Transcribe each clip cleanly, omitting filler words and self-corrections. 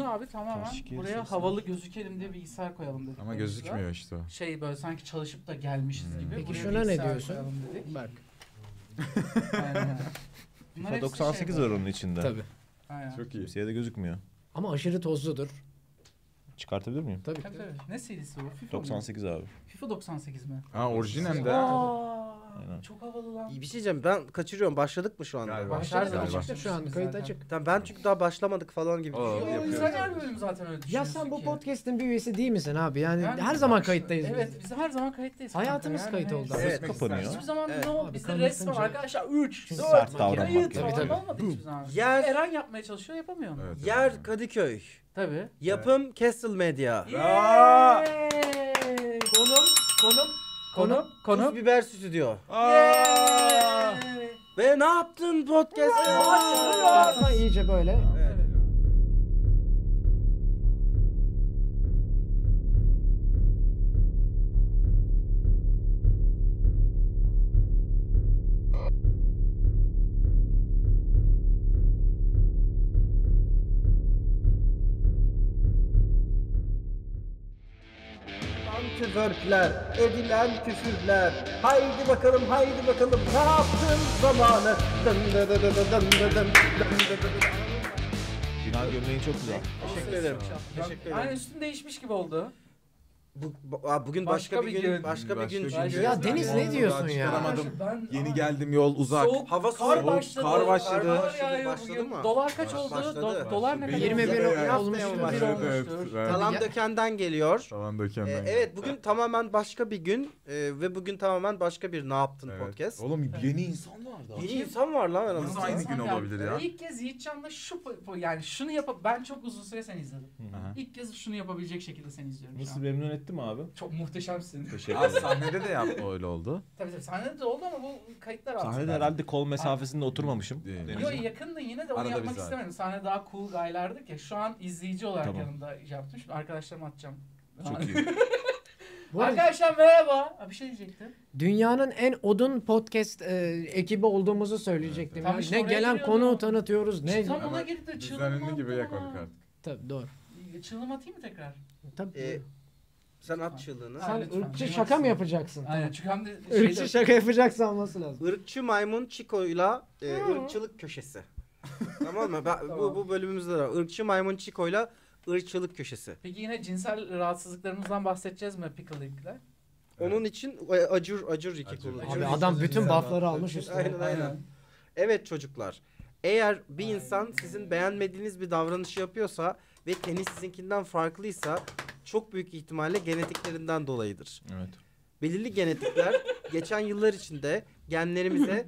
abi tamamen buraya havalı gözükelim diye bilgisayar koyalım dedik. Ama gözükmüyor işte o. Şey böyle sanki çalışıp da gelmişiz gibi. Peki Buraya şuna ne bilgisayar diyorsun? koyalım dedik. Bak. Aynen. Bunlar hepsi 98 şey var onun içinde. Tabii. Aynen. Çok iyi. Kimseye de gözükmüyor. Ama aşırı tozludur. Çıkartabilir miyim? Tabii. Tabii tabii. Ne serisi bu? FIFA 98 abi. mı? FIFA 98 mi? Ha orijinal de. Aynen. Çok havalı lan. Bir şey diyeceğim, ben kaçırıyorum. Başladık mı şu anda? Galiba. Başlar Galiba. zaten. Şu an kayıt açık. Tamam, ben çünkü daha başlamadık falan gibi Oo, düşünüyorum. yapıyoruz. Sen her bölüm zaten öyle Ya düşünüyorsun sen bu ki. podcast'in bir üyesi değil misin abi? Yani Yani her zaman kayıttayız Evet biz. biz her zaman kayıttayız. Hayatımız kanka, kayıt yani. oldu. Evet. Kapanıyor. Hiçbir zaman Evet. ne o? Abi, Bizde kanıtınca- resmen arkadaşlar 3, Çünkü 4, sert davranmak kayıt gerekiyor. falan Tabii, olmadı hiçbir zaman. Yer- Eren yapmaya çalışıyor yapamıyor onu. Evet, Yer evet. Kadıköy. Tabii. Yapım Castle Media. Yeeey! Konum. Tuz Biber Stüdyo. Yeeey! Ve ne yaptın podcast'ı? Ama iyice böyle. Evet. Antworkler, edilen küfürler. Haydi bakalım, haydi bakalım. Ne yaptın zamanı? Dın dı dı dı dı dın dı dın dın dı dı dı. Final gömleğin çok güzel. Teşekkür ederim. Teşekkür ederim. Aynen üstün değişmiş gibi oldu. Bugün başka bir gün, başka bir gün. Başka çünkü. Ya Deniz ne diyorsun ya? Çıkaramadım. Ben Yeni geldim, yol uzak. Soğuk, Hava kar soğuk, başladı. kar başladı. Kar yağıyor Başladı bugün. mı? Dolar kaç oldu? Başladı. Dolar ne kadar? 21 Haftaya olmuştur. mı Bir başladı? olmuştur. Talan Ya- Döken'den geliyor. Tavan dökenden. Evet, bugün tamamen başka bir gün ve bugün tamamen başka bir Ne Yaptın Evet. podcast. Oğlum yeni insan vardı. Yeni insan var lan aramızda. Nasıl aynı gün İnsan olabilir ya? İlk kez Yiğitcan'la yani şunu ben çok uzun süre seni izledim. Aha. İlk kez şunu yapabilecek şekilde seni izliyorum şu Nasıl an. memnun etti mi abi? Çok muhteşemsin. Teşekkür Aa, ederim. sahnede de yaptı öyle oldu. Tabii sahnede de oldu ama bu kayıtlar altında. Sahnede herhalde kol mesafesinde oturmamışım. Değil. Deniz'in. Yok yakındın yine de onu Arada yapmak biz var. istemedim. Sahne daha cool guylardık ya. Şu an izleyici olarak Tamam. yanımda yaptım. Şimdi arkadaşlarıma atacağım. Çok iyi. Bu arada Arkadaşlar merhaba. Bir şey diyecektim. dünyanın en odun podcast ekibi olduğumuzu söyleyecektim. Tam ya. işte Ne oraya gelen giriyordum. konuğu tanıtıyoruz. Ne? Tam ona Ama girdi de Biz çığlık ünlü gibi yakaladık artık. Tabii doğru. Çığlığımı atayım mı tekrar? Tabii. Sen at çığlığını. Ha, Sen lütfen. ırkçı Duymak şaka mı istiyorum. yapacaksın? Aynen çünkü hem de Irkçı şaka yapacaksa olması lazım. Irkçı maymun Çiko'yla ırkçılık köşesi. Tamam mı? Bu bölümümüzde de var. Irkçı maymun Çiko'yla ırkçılık köşesi. Peki yine cinsel rahatsızlıklarımızdan bahsedeceğiz mi Pickle Link'le? Onun için acur iki Acur. kullanıyor. Abi adam bütün buff'ları almış üstüne. Aynen. Evet çocuklar. Eğer bir insan sizin beğenmediğiniz bir davranışı yapıyorsa ve teni sizinkinden farklıysa çok büyük ihtimalle genetiklerinden dolayıdır. Evet. Belirli genetikler geçen yıllar içinde genlerimize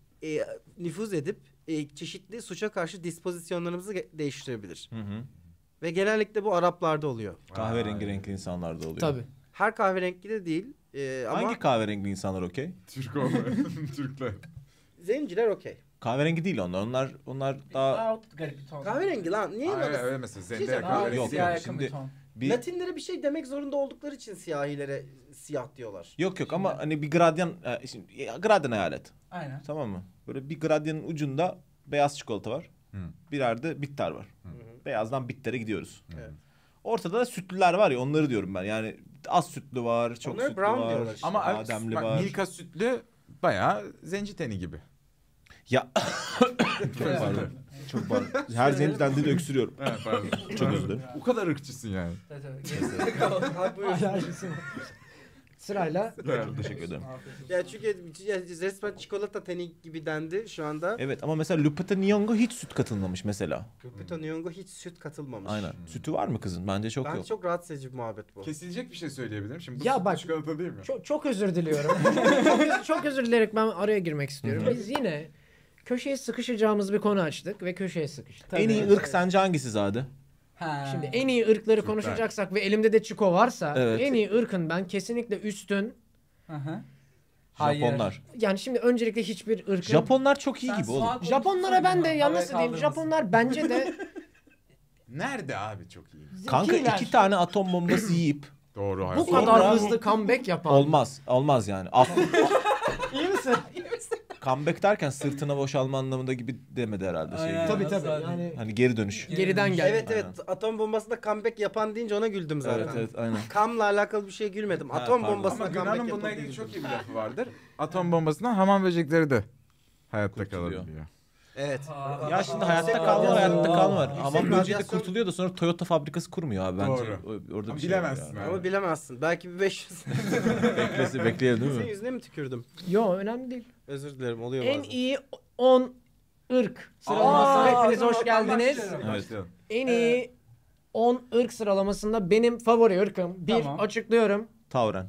nüfuz edip çeşitli suça karşı dispozisyonlarımızı değiştirebilir. Hı hı. Ve genellikle bu Araplarda oluyor. Kahverengi renkli insanlar da oluyor. Tabii. Her kahverengi de değil ama Hangi kahverengi insanlar okey? Türk olmayan Türkler. zenciler okey. Kahverengi değil onlar. Onlar daha Daha garip bir ton. Kahverengi lan niye Hayır böyle? öyle mesela. şey Zendaya Daha kahverengi yok, değil. Siyah yok. yakın Şimdi- bir ton. bir Latinlere bir şey demek zorunda oldukları için siyahilere siyah diyorlar. yok ama hani bir gradyan şimdi, gradyan hayal et. Aynen. Tamam mı? Böyle bir gradyanın ucunda beyaz çikolata var. Hı. Bir yerde bitter var. Beyazdan bittere gidiyoruz. Evet. Ortada da sütlüler var ya onları diyorum ben. Yani az sütlü var, çok Onlara sütlü brown var. diyorlar işte. Ama bademli bak, var. Milka sütlü bayağı zenci teni gibi. Ya çok pardon. Çok pardon. Her zenciden de öksürüyorum. Evet pardon. Çok özür dilerim. O kadar ırkçısın yani. Evet, evet. Abi buyur. Alerjisi var. Sırayla Çok teşekkür ederim. Ya çünkü resmen çikolata teni gibi dendi şu anda. Evet ama mesela Lupita Nyong'o hiç süt katılmamış mesela. Lupita Nyong'o hiç süt katılmamış. Aynen. Sütü var mı kızın? Bence çok Bence yok. çok rahatsız edici bir muhabbet bu. Kesilecek bir şey söyleyebilirim. Şimdi bu Ya sütlü bak- çikolata değil mi? çok özür diliyorum. çok özür dileyerek ben araya girmek istiyorum. Biz yine köşeye sıkışacağımız bir konu açtık ve köşeye sıkıştık. En iyi ırk sence hangisi Zade? Ha. Şimdi en iyi ırkları Türkler. konuşacaksak ve elimde de Çiko varsa Evet. en iyi ırkın ben kesinlikle üstün. Hı hı. Hayır. Japonlar. Yani şimdi öncelikle hiçbir ırkın... Japonlar çok iyi Sen gibi oğlum. soğan Japonlara ben de ya havaya nasıl diyeyim? kaldırmasın. Japonlar bence de Nerede abi çok iyi? Kanka zekiler. 2 tane atom bombası yiyip Doğru. Bu hayır. kadar Sonra- hızlı comeback yapan. olmaz yani. İyi misin? Comeback derken sırtına boşalma anlamında gibi demedi herhalde. Şey Aynen. gibi. Tabii yani Hani geri dönüş. geriden geldi. Evet evet, atom bombasında comeback yapan deyince ona güldüm zaten. Evet evet aynen. Kamla alakalı bir şey gülmedim. Ha, Atom pardon. bombasına Ama comeback Günhan'ın bununla yapan ilgili çok güldüm. iyi bir lafı vardır. Atom bombasından hamam böcekleri de hayatta Kurtuluyor. kalabiliyor. Evet. Ya şimdi hayatta Yüksek kalma radyasyon- hayatta kalma. Yüksek Hamam böceği de radyasyon- kurtuluyor da sonra Toyota fabrikası kurmuyor abi bence. Orada Ama bir şey bilemezsin var abi. Ama bilemezsin. Belki bir 500. Bekleyelim değil Senin mi? yüzüne mi tükürdüm? Yo önemli değil. Özür dilerim, oluyor En bazen. iyi 10 ırk sıralamasına hepiniz hoş geldiniz. Başlayalım. En iyi 10 ırk sıralamasında benim favori ırkım. Bir Tamam. açıklıyorum. Tauren.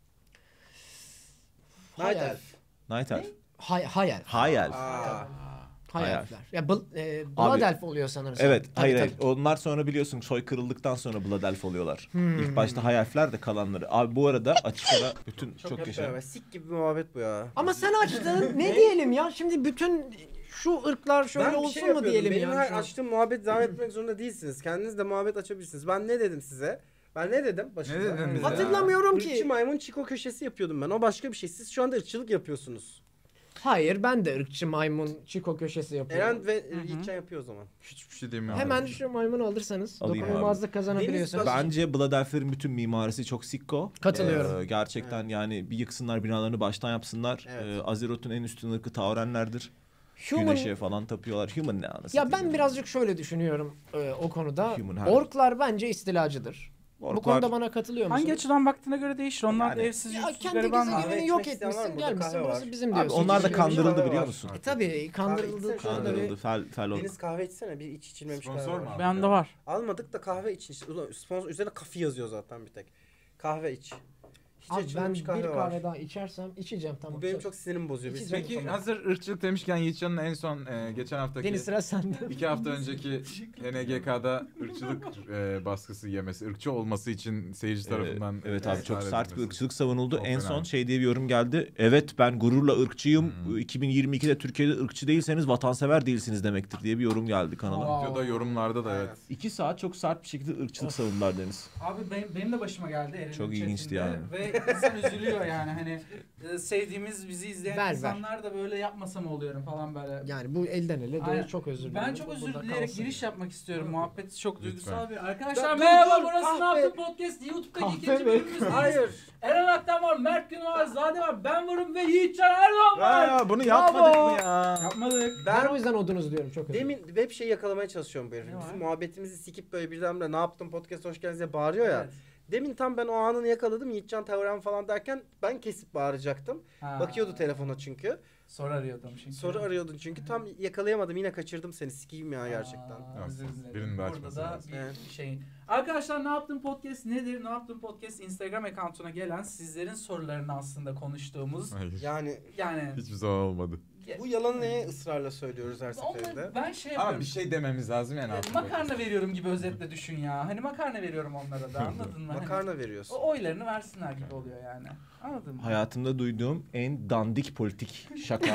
Night Elf. Night Elf. Hay elf. High Elf. Aa. Hay Hay elfler. Ya Blood Abi- elf oluyor sanırsam. Evet, Tabii, hayır, tabii. hayır. Onlar sonra biliyorsun soy kırıldıktan sonra Blood Elf oluyorlar. İlk başta High Elf'ler de kalanları. Abi bu arada açık ara bütün çok Hep yaşa. beraber. Sik gibi bir muhabbet bu ya. Ama sen açtın. Ne diyelim ya? Şimdi bütün şu ırklar şöyle Ben bir olsun şey mu yapıyordum. diyelim Benim yani? her şu an? açtığım muhabbet devam etmek zorunda değilsiniz. Kendiniz de muhabbet açabilirsiniz. Ben ne dedim size? Ben ne dedim başında? Ne dedin bize? Hatırlamıyorum Irkçı ki. maymun çiko köşesi yapıyordum ben. O başka bir şey. Siz şu anda ırkçılık yapıyorsunuz. Hayır ben de ırkçı maymun çiko köşesi yapıyorum. Eren ve Yiğitcan yapıyor o zaman. Hiçbir şey demiyorum. Hemen şu maymunu alırsanız Alayım dokunulmazlık kazanabiliyorsunuz. Deniz- Bence Blood Elf'lerin bütün mimarisi çok sikko. Katılıyorum. Gerçekten yani bir yıksınlar binalarını baştan yapsınlar. Evet. Azeroth'un en üstün ırkı Taurenlerdir. Human... Güneşe falan tapıyorlar. Human ne anasını Ya satayım ben birazcık şöyle düşünüyorum o konuda. Human her- Orklar bence istilacıdır. Bu Orklar- konuda bana katılıyor musun? Hangi açıdan baktığına göre değişir. Onlar da Yani- evsiz Ya yurtsuz kendi garibanlar. gezegenini yok Kahve içmek isteyen var etmişsin mı? Burada gelmişsin kahve burası var. bizim Abi diyorsun. onlar da Hiçbir şey yok. kandırıldı var. biliyor musun? Tabii kandırıldı. içsene. Kandırıldı. Fel oldu. Deniz kahve içsene. Bir iç içilmemiş kahve Sponsor var. mu? Bende var. Almadık da kahve için. Ulan sponsor üzerine kafi yazıyor zaten bir tek. Kahve iç. Hiç Abi ben içilmemiş bir kahve kahve var. daha içersem içeceğim tamam. Bu benim çok sinirimi bozuyor. Biz İçeceğim. Peki hazır ırkçılık demişken Yiğitcan'ın en son geçen haftaki Deniz sıra sende. 2 hafta önceki HNGK'da ırkçılık baskısı yemesi, ırkçı olması için seyirci tarafından Evet abi çok ısrar sert bir edilmesi. ırkçılık savunuldu. Çok En fena. son şey diye bir yorum geldi. Evet ben gururla ırkçıyım. 2022'de Türkiye'de ırkçı değilseniz vatansever değilsiniz demektir diye bir yorum geldi kanala. Wow. Videoda yorumlarda da evet. 2 saat çok sert bir şekilde ırkçılık savundular Deniz. Abi benim de başıma geldi Eren'in Çok ilginçti chatinde. yani. Ve insan üzülüyor yani hani sevdiğimiz bizi izleyen Ver. insanlar da böyle yapmasam oluyorum falan böyle. Yani bu elden ele Aynen. doğru çok özür dilerim. Ben çok Bu özür burada dileyerek kalsın. giriş yapmak istiyorum. Muhabbet çok Lütfen. duygusal bir. Arkadaşlar Dur, merhaba dur, burası Ne kahve. Yaptın Podcast. YouTube'daki Kahve ikinci mi? bölümümüzdeyiz. Hayır. Eren Aktan var, Mert Gün var, Zade var, ben varım ve Yiğitcan Erdoğan var. Ya bunu yapmadık mı ya? Yapmadık. Ben Ben o yüzden odunuz diyorum çok özür dilerim. demin web şey yakalamaya çalışıyorum bu herif. Ne var? Bizim muhabbetimizi sikip böyle birdenbire ne yaptın podcast hoş geldiniz diye bağırıyor ya. Evet. Demin tam ben o anını yakaladım. Yiğitcan Tavran falan derken ben kesip bağıracaktım. Ha. Bakıyordu telefona çünkü. Soru arıyordum çünkü. Soru arıyordun çünkü tam yakalayamadım. Yine kaçırdım seni. Sikeyim ya gerçekten. Özür dilerim. Birinin de Burada açması da lazım. bir Evet. şeyin. Arkadaşlar Ne Yaptın Podcast nedir? Ne Yaptın Podcast Instagram account'una gelen sizlerin sorularını aslında konuştuğumuz. Hayır. Yani Hiçbir zaman olmadı. Bu yalanı neye ısrarla söylüyoruz her seferinde? onları ben şey Ama yapıyorum. bir şey dememiz lazım yani. aslında. Makarna veriyorum gibi özetle düşün ya. Hani makarna veriyorum onlara da anladın mı? Hani Makarna veriyorsun. o oylarını versinler gibi oluyor yani. Anladın mı? Hayatımda duyduğum en dandik politik şaka.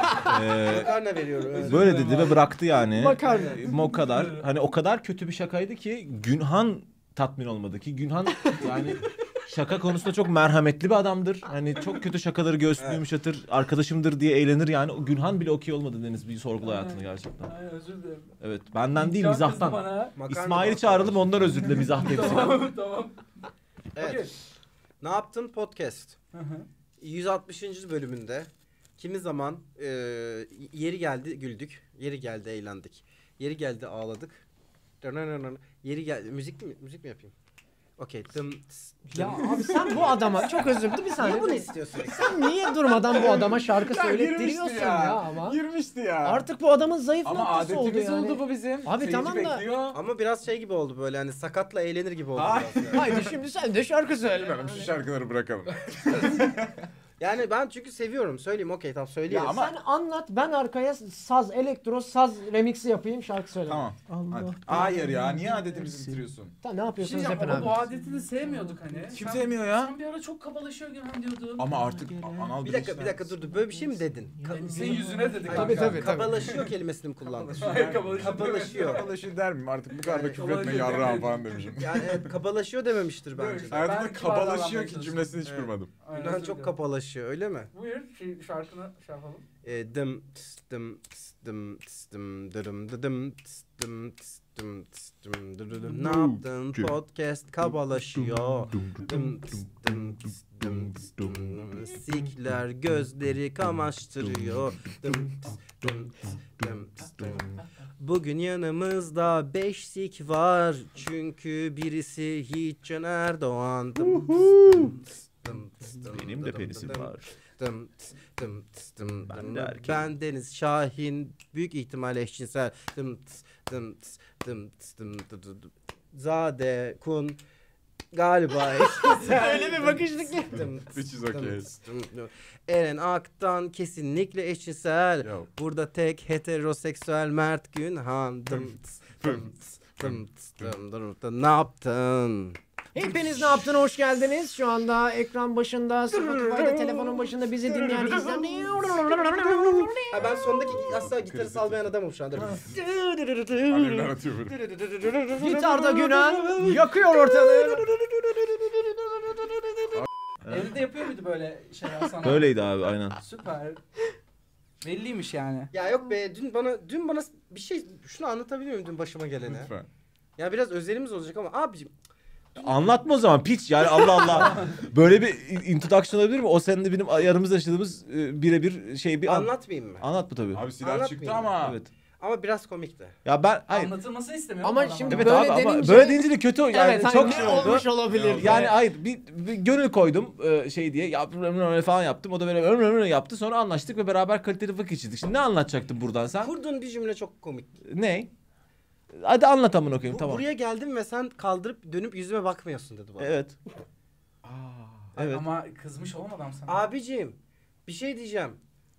Makarna veriyorum. Evet. Böyle dedi ve bıraktı yani. Makarna. O kadar. Hani o kadar kötü bir şakaydı ki Günhan tatmin olmadı ki. Günhan yani şaka konusunda çok merhametli bir adamdır. Hani çok kötü şakaları göğsünü yumuşatır. Arkadaşımdır diye eğlenir yani. O Günhan bile okey olmadı Deniz. Bir sorgula hayatını gerçekten. Ay, özür dilerim. Evet benden değil Can kızdı mizahtan. bana. Makarna İsmail'i bak- çağıralım ondan özür dile mizah temsili. Tamam tamam. Evet. Okey. Ne yaptın podcast? Hı hı. 160. bölümünde kimi zaman yeri geldi güldük, yeri geldi eğlendik, yeri geldi ağladık. Yeri geldi müzik mi yapayım? Okey. Ya abi sen bu adama çok özür dilerim bir saniye. Niye bunu istiyorsun? Sen niye durmadan bu adama şarkı Ya söylettiriyorsun girmişti ya ama? Girmişti ya. Artık bu adamın zayıf Ama noktası oldu adetimiz yani. oldu bu bizim. Abi Seyirci tamam da- bekliyor. Ama biraz şey gibi oldu böyle hani sakatla eğlenir gibi oldu Ay. biraz. Yani. Haydi şimdi sen de şarkı söyle. Bilmiyorum şu şarkıları bırakalım. Yani ben çünkü seviyorum. Söyleyeyim okey tamam söyleyeyim. Ya ama- Sen anlat ben arkaya saz, elektro, saz remixi yapayım şarkı söyle. Tamam. Allah. Hadi. Hayır ya niye adetimizi bitiriyorsun? Tamam ne Bir şey yapıyorsunuz diyeceğim, yapın ama bu abi. adetini sevmiyorduk hani. Kim Sen- sevmiyor ya? Sen bir ara çok kabalaşıyor Günhan diyordun. Ama artık anal bir dakika dur böyle bir şey mi dedin? Senin yüzüne dedik. Tabii, tabii. Kabalaşıyor kelimesini mi kullandın? Hayır, kabalaşıyor. Kabalaşıyor. Kabalaşıyor der miyim? Artık bu kadar da Yani küfür etme kabalaşıyor yarrağım demedim. falan demişim. Yani evet kabalaşıyor dememiştir bence. Ben Hayatımda kibar kabalaşıyor davranmaya ki çalıştım. cümlesini hiç Evet. kurmadım. Aynen, Günhan özür çok dilerim. kabalaşıyor. marşı öyle mi? Buyur şarkını şey yapalım. Dım tıs dım tıs dım tıs dım dırım dıdım tıs dım tıs dım tıs dım dırırım. Ne yaptın? Podcast kabalaşıyor. Dım tıs dım tıs dım tıs dım. Sikler gözleri kamaştırıyor. Dım tıs dım tıs dım tıs dım. Bugün yanımızda 5 sik var. Çünkü birisi Yiğit Can Erdoğan. Dım tıs dım tıs dım Benim de dım penisim dım. var. Dım tıs dım tıs dım Ben dım. de erkeğim. Ben Deniz Şahin, büyük ihtimalle eşcinsel. Dım tıs dım tıs dım tıs dım dı dı dı. Zade Kun galiba eşcinsel. Öyle bir bakışlık ki. Dım tıs Which is dım okay. tıs dım dım. Eren Aktan kesinlikle eşcinsel. Yo. Burada tek heteroseksüel Mert Günhan. Dım tıs dım tıs dım tıs dım dım dım. Ne yaptın? Hepiniz ne yaptın? Hoş geldiniz. Şu anda ekran başında, Spotify'da, telefonun başında bizi dinleyen izleyen... Ha, ben sondaki asla gitarı salmayan adamım şu anda. Alevler atıyor böyle. Gitarda Günhan yakıyor ortalığı. Evde yapıyor muydu böyle şeyler sana? Böyleydi abi aynen. Süper. Belliymiş yani. Ya yok be, dün bana bir şey, şunu anlatabiliyor muyum dün başıma geleni? Lütfen. Ya biraz özelimiz olacak ama abicim Anlatma o zaman piç yani Allah Allah. Böyle bir introduction olabilir mi? O seninle benim yanımızda yaşadığımız birebir şey bir an. anlatmayayım mı? Anlat mı tabii? Abi silah Anlatmayayım. çıktı ama. Evet. Ama biraz komikti. Ya ben hayır. Anlatılmasını istemiyorum. Ama adam şimdi ama. Evet Böyle abi ama denince- böyle deyince de kötü yani Evet, çok hani şey ne oldu. olmuş olabilir? Yani hayır bir gönül koydum şey diye öyle falan yaptım. O da böyle öyle yaptı. Sonra anlaştık ve beraber kaliteli vakit geçirdik. Şimdi ne anlatacaktın buradan sen? Kurduğun bir cümle çok komik. Ne? Hadi anlat amına koyayım tamam. Buraya geldim ve sen kaldırıp dönüp yüzüme bakmıyorsun dedi bana. Evet. Evet. Ama kızmış olmadan sana. Abicim bir şey diyeceğim.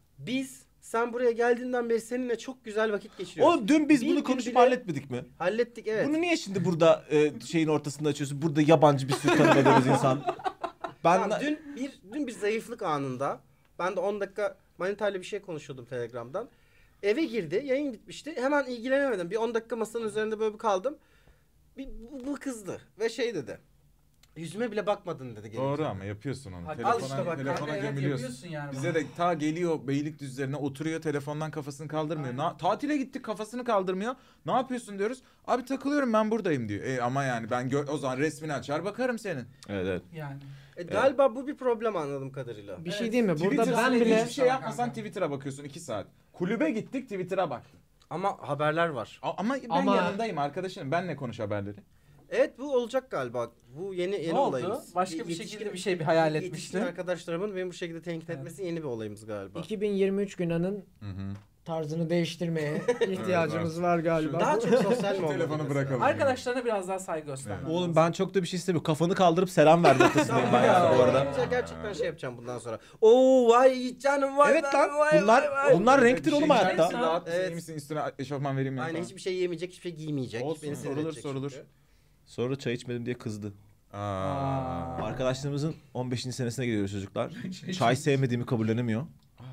Sen buraya geldiğinden beri seninle çok güzel vakit geçiriyoruz. Oğlum dün biz Bir bunu gün konuşup bile- halletmedik mi? Hallettik evet. Bunu niye şimdi burada şeyin ortasında açıyorsun? Burada yabancı bir sürü tanımadığımız insan. Ben Tamam, dün bir zayıflık anında ben de 10 dakika manitayla bir şey konuşuyordum Telegram'dan. Eve girdi, yayın bitmişti. Hemen ilgilenemedim. Bir 10 dakika masanın üzerinde böyle bir kaldım. Bu kızdı ve şey dedi. Yüzüme bile bakmadın dedi. Doğru gelince. ama yapıyorsun onu. Al Telefona, işte bak, telefona kanka, evet, gömülüyorsun. yapıyorsun yani Bize bunu. de ta geliyor Beylikdüzü'lerine oturuyor telefondan kafasını kaldırmıyor. Tatile gittik kafasını kaldırmıyor. Ne yapıyorsun diyoruz. Abi takılıyorum ben buradayım diyor. Ama yani ben o zaman resmini açar bakarım senin. Evet evet. Yani. Galiba bu bir problem anladığım kadarıyla. Bir şey diyeyim mi? Burada Twitter ben sürekli bile... hiçbir şey yapmasan Twitter'a bakıyorsun 2 saat. Kulübe gittik Twitter'a bak. Ama haberler var. Ama ben Ama- yanındayım arkadaşım. Benle konuş haberleri. Evet bu olacak galiba. Bu yeni Ne oldu? olayımız. Başka bir Yetişkin- şekilde bir şey bir hayal Yetişkin etmiştin. arkadaşlarımın beni bu şekilde tenkit etmesi yeni bir olayımız galiba. 2023 Günhan'ın Hı hı. tarzını değiştirmeye ihtiyacımız var galiba. Daha çok sosyal mi olmalı Telefonu mesela? bırakalım. Arkadaşlarına biraz daha saygı göstermen Oğlum lazım. ben çok da bir şey istemiyorum. Kafanı kaldırıp selam ver noktasındayım ben yani bu arada. Gerçekten şey yapacağım bundan sonra. Oo vay canım vay. Evet lan vay, bunlar vay, vay. bunlar Bir renktir şey oğlum yiyecek hayatta. misin, rahat mısın, Evet. iyi misin? Üstüne eşofman vereyim mi? Aynen falan? hiçbir şey yemeyecek, hiçbir şey giymeyecek. Olsun, Beni sinir sorulur, edecek sorulur. çünkü. Sonra çay içmedim diye kızdı. Aa. Arkadaşlarımızın 15. senesine gidiyoruz çocuklar. Çay sevmediğimi kabullenemiyor.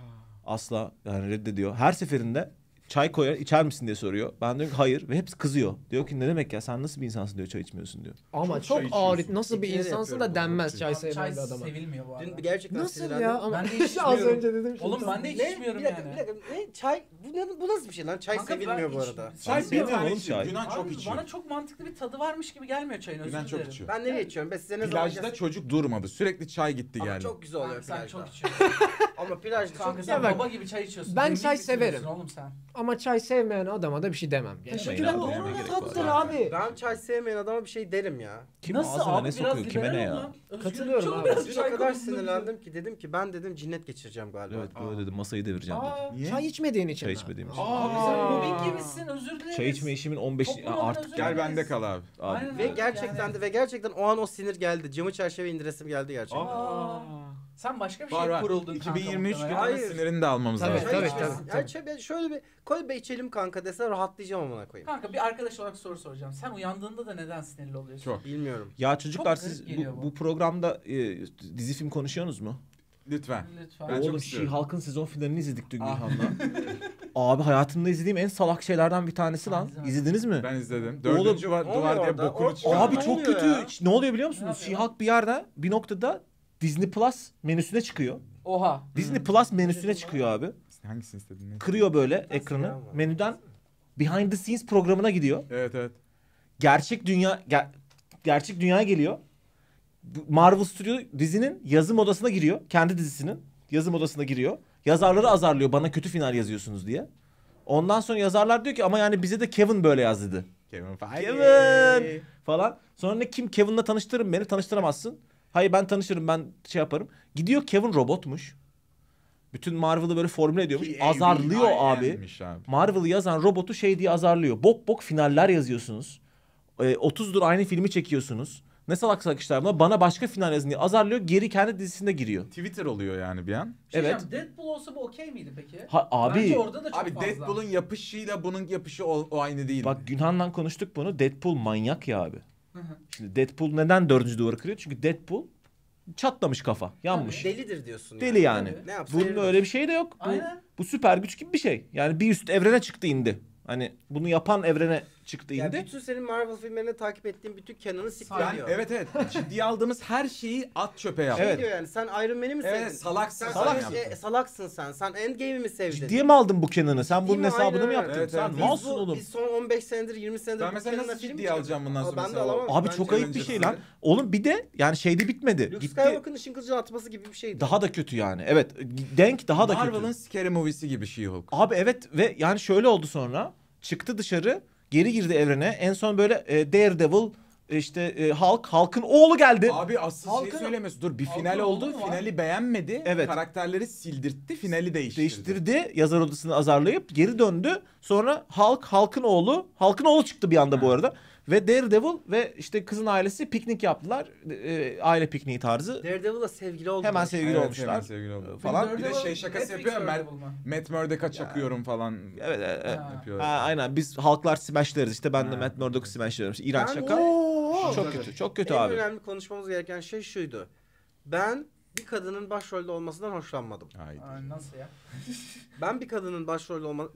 Asla yani reddediyor. Her seferinde çay koyar içer misin diye soruyor. Ben diyorum ki hayır ve hepsi kızıyor. Diyor ki ne demek ya sen nasıl bir insansın diyor çay içmiyorsun diyor. Ama Çok çok çay ağır. içiyorsun. Nasıl bir İkileri insansın yapıyorum da bunu. denmez çay Abi sevmeyen çay bir adama. sevilmiyor bu arada. Dün gerçekten Nasıl sinirlendim. ya? Ama Ben de hiç az içmiyorum. önce dedim. Oğlum ben de hiç Ne? içmiyorum Bir dakika, yani. bir dakika. Ne? Çay? Bu nasıl bir şey lan? Çay Kanka ben sevilmiyor bu hiç- arada. Çay Sevmiyorum bir tane oğlum içiyor. çay. Yunan çok Abi içiyor. bana çok mantıklı bir tadı varmış gibi gelmiyor çayın, özür Yunan dilerim. çok içiyor. Ben nereye içiyorum? Ben size ne zaman Plajda çocuk durmadı. Sürekli çay gitti Ama geldi. çok güzel oluyor Kanka sen plajda. çok içiyorsun. Ama plajda çok Kanka güzel. sen bak, baba gibi çay içiyorsun. ben Demlik çay bitiriyorsun severim. Oğlum sen. Ama çay sevmeyen adama da bir şey demem. Teşekkür ederim. Doğru Demeye gerek var. tattır abi. Ben çay sevmeyen adama bir şey derim ya. Kim Nasıl ağzına abi ne biraz sokuyor kime ne liberal ya? ol lan. Özgürlük Katılıyorum çok abi. biraz Dün o çay kadar konusunda sinirlendim ki dedim ki ben dedim cinnet geçireceğim galiba. Evet böyle dedim masayı devireceğim dedim. Aa, Niye? Çay içmediğin için. Çay mi? içmediğim için. abi sen mobbing gibisin, özür dileriz. Çay içme işimin 15 Toplum artık adına Gel özür bende dileriz. kal abi. abi. Aynen Ve öyle gerçekten yani. ve gerçekten o an o sinir geldi. Camı çerçeve indiresim geldi gerçekten. Aa, sen başka bir Var şey var. kuruldun 2023 kanka. gününün Hayır. sinirini de almamız Tabii, lazım. tabii, içmesin. tabii. Yani şöyle bir koy be içelim kanka dese rahatlayacağım amına koyayım. Kanka bir arkadaş olarak soru soracağım. Sen uyandığında da neden sinirli oluyorsun? Çok. Bilmiyorum. Ya çocuklar Çok garip siz geliyor bu, bu. bu programda dizi film konuşuyorsunuz mu? Lütfen. Lütfen. Ben çok Oğlum istiyorum. She-Hulk'ın sezon finalini izledik dün Ah. Gülhan'la. Abi hayatımda izlediğim en salak şeylerden bir tanesi lan. İzlemedim. İzlediniz mi? Ben izledim. Oğlum, Dördüncü ne oluyor duvar diye orada? bokunu O- çıkardı. Abi Ne çok oluyor kötü. ya? Ne oluyor biliyor musunuz? Ne yapıyor? She-Hulk bir yerde bir noktada Disney Plus menüsüne çıkıyor. Oha. Disney Plus menüsüne çıkıyor abi. Hangisini istedin? Ne? Kırıyor böyle ekranı. ya var. Menüden Behind the Scenes programına gidiyor. Evet. Gerçek dünyaya geliyor. Marvel Studio dizinin yazım odasına giriyor. Kendi dizisinin yazım odasına giriyor. Yazarları azarlıyor bana kötü final yazıyorsunuz diye. Ondan sonra yazarlar diyor ki ama yani bize de Kevin böyle yaz dedi. Kevin falan. Sonra ne kim Kevin'la tanıştırın beni tanıştıramazsın. Hayır ben tanışırım ben şey yaparım. Gidiyor Kevin robotmuş. Bütün Marvel'ı böyle formüle ediyormuş. Azarlıyor abi. Marvel'ı yazan robotu şey diye azarlıyor. Bok finaller yazıyorsunuz. 30'dur aynı filmi çekiyorsunuz. Ne salak salak işler bunlar. Bana başka final yazın diye azarlıyor. Geri kendi dizisine giriyor. Twitter oluyor yani bir an. Evet. Deadpool olsa bu okey miydi peki? Abi. Bence orada da çok Abi fazla. Deadpool'un yapışıyla bunun yapışı o aynı değil. Bak Günhan'la konuştuk bunu. Deadpool manyak ya abi. Hı hı. Şimdi Deadpool neden 4. duvarı kırıyor? Çünkü Deadpool çatlamış kafa. Yanmış. Delidir diyorsun. Deli yani. Tabii. Ne yapsa Bunun yeridir. öyle bir şey de yok. Aynen. Bu süper güç gibi bir şey. Yani bir üst evrene çıktı indi. Hani bunu yapan evrene çıktı Ya indi. bütün senin Marvel filmlerini takip ettiğin bütün Canon'ı siktir Ben, ediyor. evet ciddiye aldığımız her şeyi at çöpe yap. Evet. Diyor yani sen Iron Man'i mi sevdin? Evet, salaksın Sen salak Iron- yaptın. salaksın sen. Sen Endgame'i mi sevdin? Ciddiye mi aldın bu Kenan'ı? Sen Ciddi bunun mi? hesabını Aynen mı öyle. yaptın? Evet, Sen evet. malsın oğlum. Biz son 15 senedir 20 senedir Ben bu mesela Canon'a nasıl film ciddiye alacağım bundan sonra Ben de mesela o- alamam. Abi Ben çok de ayıp bir şey öncesinde. lan. Oğlum bir de yani şeyde bitmedi. Luke Gitti. Skywalker'ın ışın kılıcı atması gibi bir şeydi. Daha da kötü yani. Evet. Denk daha da Marvel'ın kötü. scary movie'si gibi She-Hulk. Abi evet ve yani şöyle oldu sonra. Çıktı dışarı. Geri girdi evrene. En son böyle Daredevil işte Hulk'ın oğlu geldi. Abi asıl şey Halkın- söylemesi. Dur bir Halkın final oğlu oldu. mu var? Finali beğenmedi. Evet. Karakterleri sildirtti. Finali değiştirdi. Değiştirdi yazar odasını azarlayıp geri döndü. Sonra Hulk'ın oğlu çıktı bir anda bu arada. Ve Daredevil ve işte kızın ailesi piknik yaptılar. Aile pikniği tarzı. Daredevil'la sevgili oldular. Hemen sevgili Evet, olmuşlar. hemen sevgili oldu. Falan. Bir de şey şakası yapıyor ya, Matt Murdock'a çakıyorum falan. Evet. Yapıyor. Ha, aynen biz halklar smashlarız işte ben de Matt Murdock'u smashlarım. İşte İğrenç şaka. Çok kötü. Çok kötü en abi. önemli konuşmamız gereken şey şuydu. Ben bir kadının başrolde olmasından hoşlanmadım. Haydi. Nasıl ya? Ben bir kadının başrolde olma...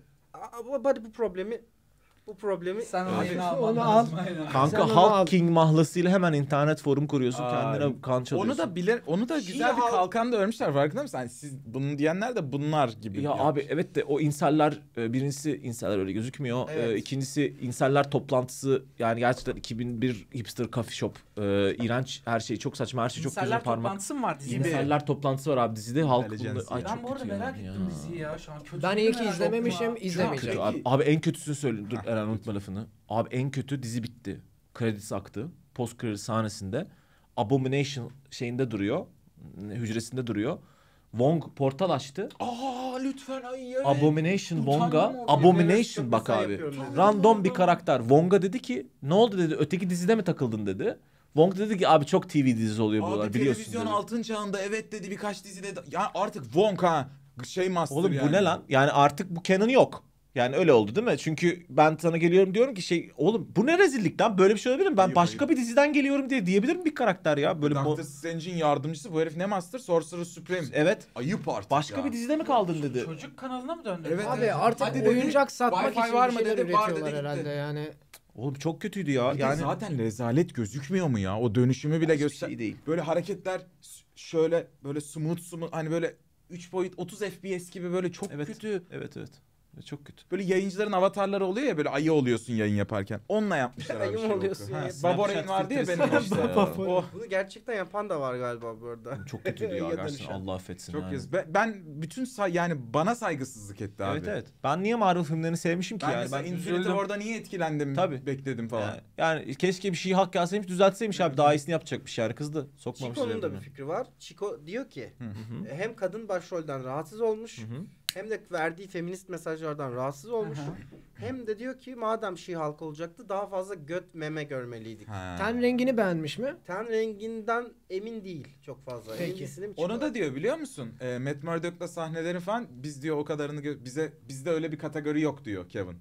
Bu problemi Sen onu Abi, yeni onu alman al. lazım. Aynen. Sen Kanka onu al. Hulk King mahlasıyla hemen internet forum kuruyorsun. Aa, Kendine kan çalıyorsun. onu da güzel bir She-Hulk- kalkan da örmüşler, farkında mısın? Yani siz bunu diyenler de bunlar gibi. Ya abi evet de o inseller birincisi inseller öyle gözükmüyor. Evet. İkincisi inseller toplantısı yani gerçekten 2001 hipster coffee shop. İğrenç her şey çok saçma her şey çok gözün İnserler parmak. toplantısı mı var dizide? İnseller toplantısı var abi dizide. Hulk Intelligence. bunu ay Ben çok Ben bu arada kötü merak yani ettim ya. diziyi ya şu an. Kötü Ben değil iyi mi ki merak izlememişim, ettim ha. izlemeyeceğim. Kötü abi. Abi en kötüsünü söyleyeyim. Dur Eren unutma lafını. Abi en kötü dizi bitti. Kredisi aktı. Post kredi sahnesinde Abomination şeyinde duruyor. Hücresinde duruyor. Wong portal açtı. Aa lütfen ay Abomination Utandım Wong'a. orada. Abomination Evet, bak çok abi. güzel yapıyorum dedi. Random bir karakter. Wong'a dedi ki ne oldu dedi. Öteki dizide mi takıldın dedi. Wong dedi ki abi çok TV dizisi oluyor buralar Abi biliyorsun televizyon dedi. altın çağında evet dedi, birkaç dizide ya artık Wong ha şey master Oğlum yani. bu ne lan? Yani artık bu canon yok. Yani öyle oldu değil mi? Çünkü ben sana geliyorum diyorum ki oğlum bu ne rezillik lan? Böyle bir şey olabilir mi? Ben Ayıp, başka ayıp. bir diziden geliyorum diye diyebilir mi bir karakter ya? Böyle Doctor Strange'in yardımcısı bu herif ne master? Sorcerer Supreme. evet. Ayıp artık Başka ya. bir dizide mi kaldın dedi. Çocuk kanalına mı döndü? Evet, Abi artık Hadi dedi, oyuncak satmak Wi-Fi için var bir mı şeyler dedi, var üretiyorlar dedi, gitti. herhalde yani. Oğlum çok kötüydü ya. Bir de Yani zaten rezalet gözükmüyor mu ya? O dönüşümü bile hiçbir göster. şey değil. Böyle hareketler şöyle böyle smooth hani böyle 3 boyut 30 FPS gibi böyle çok Evet. kötü. Evet. Çok kötü. Böyle yayıncıların avatarları oluyor ya, böyle ayı oluyorsun yayın yaparken. Onunla yapmışlar abi. Ayı mı She-Hulk'u. oluyorsun Ha, ya? Baborain Snapchat vardı ya filtresi benim var işte. işte ya. O. Bunu gerçekten yapan da var galiba bu arada. Çok kötüydü ya Ya gerçekten. dönüşen. Allah affetsin Çok yani. yazık. Ben bütün yani bana saygısızlık etti abi. Evet. Ben niye Marvel filmlerini sevmişim ki Ben yani? mesela Ben Infinity üzüldüm. War'da niye etkilendim, Tabii. bekledim falan. Yani keşke bir şey hak gelseymiş düzeltseymiş abi. Daha iyisini yapacakmış yani kızdı. Sokmamış. Chico'nun da bir fikri var. Chico diyor ki hem kadın başrolden rahatsız olmuş hem de verdiği feminist mesajlardan rahatsız olmuş. Hem de diyor ki madem She-Hulk olacaktı daha fazla göt meme görmeliydik. Ha. Ten rengini beğenmiş mi? Ten renginden emin değil çok fazla. Peki. Emincisini mi Onu Chico? da diyor biliyor musun? Matt Murdock'la sahneleri falan biz diyor o kadarını bizde öyle bir kategori yok diyor Kevin.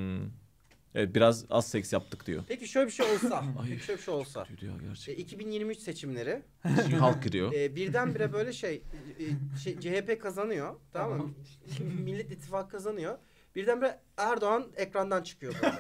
Evet biraz az seks yaptık diyor. Peki şöyle bir şey olsa. Peki şöyle bir şey olsa. Kötüydü ya gerçekten. 2023 seçimleri Halk giriyor. birdenbire böyle CHP kazanıyor, tamam mı? Millet İttifakı kazanıyor Birdenbire Erdoğan ekrandan çıkıyor böyle.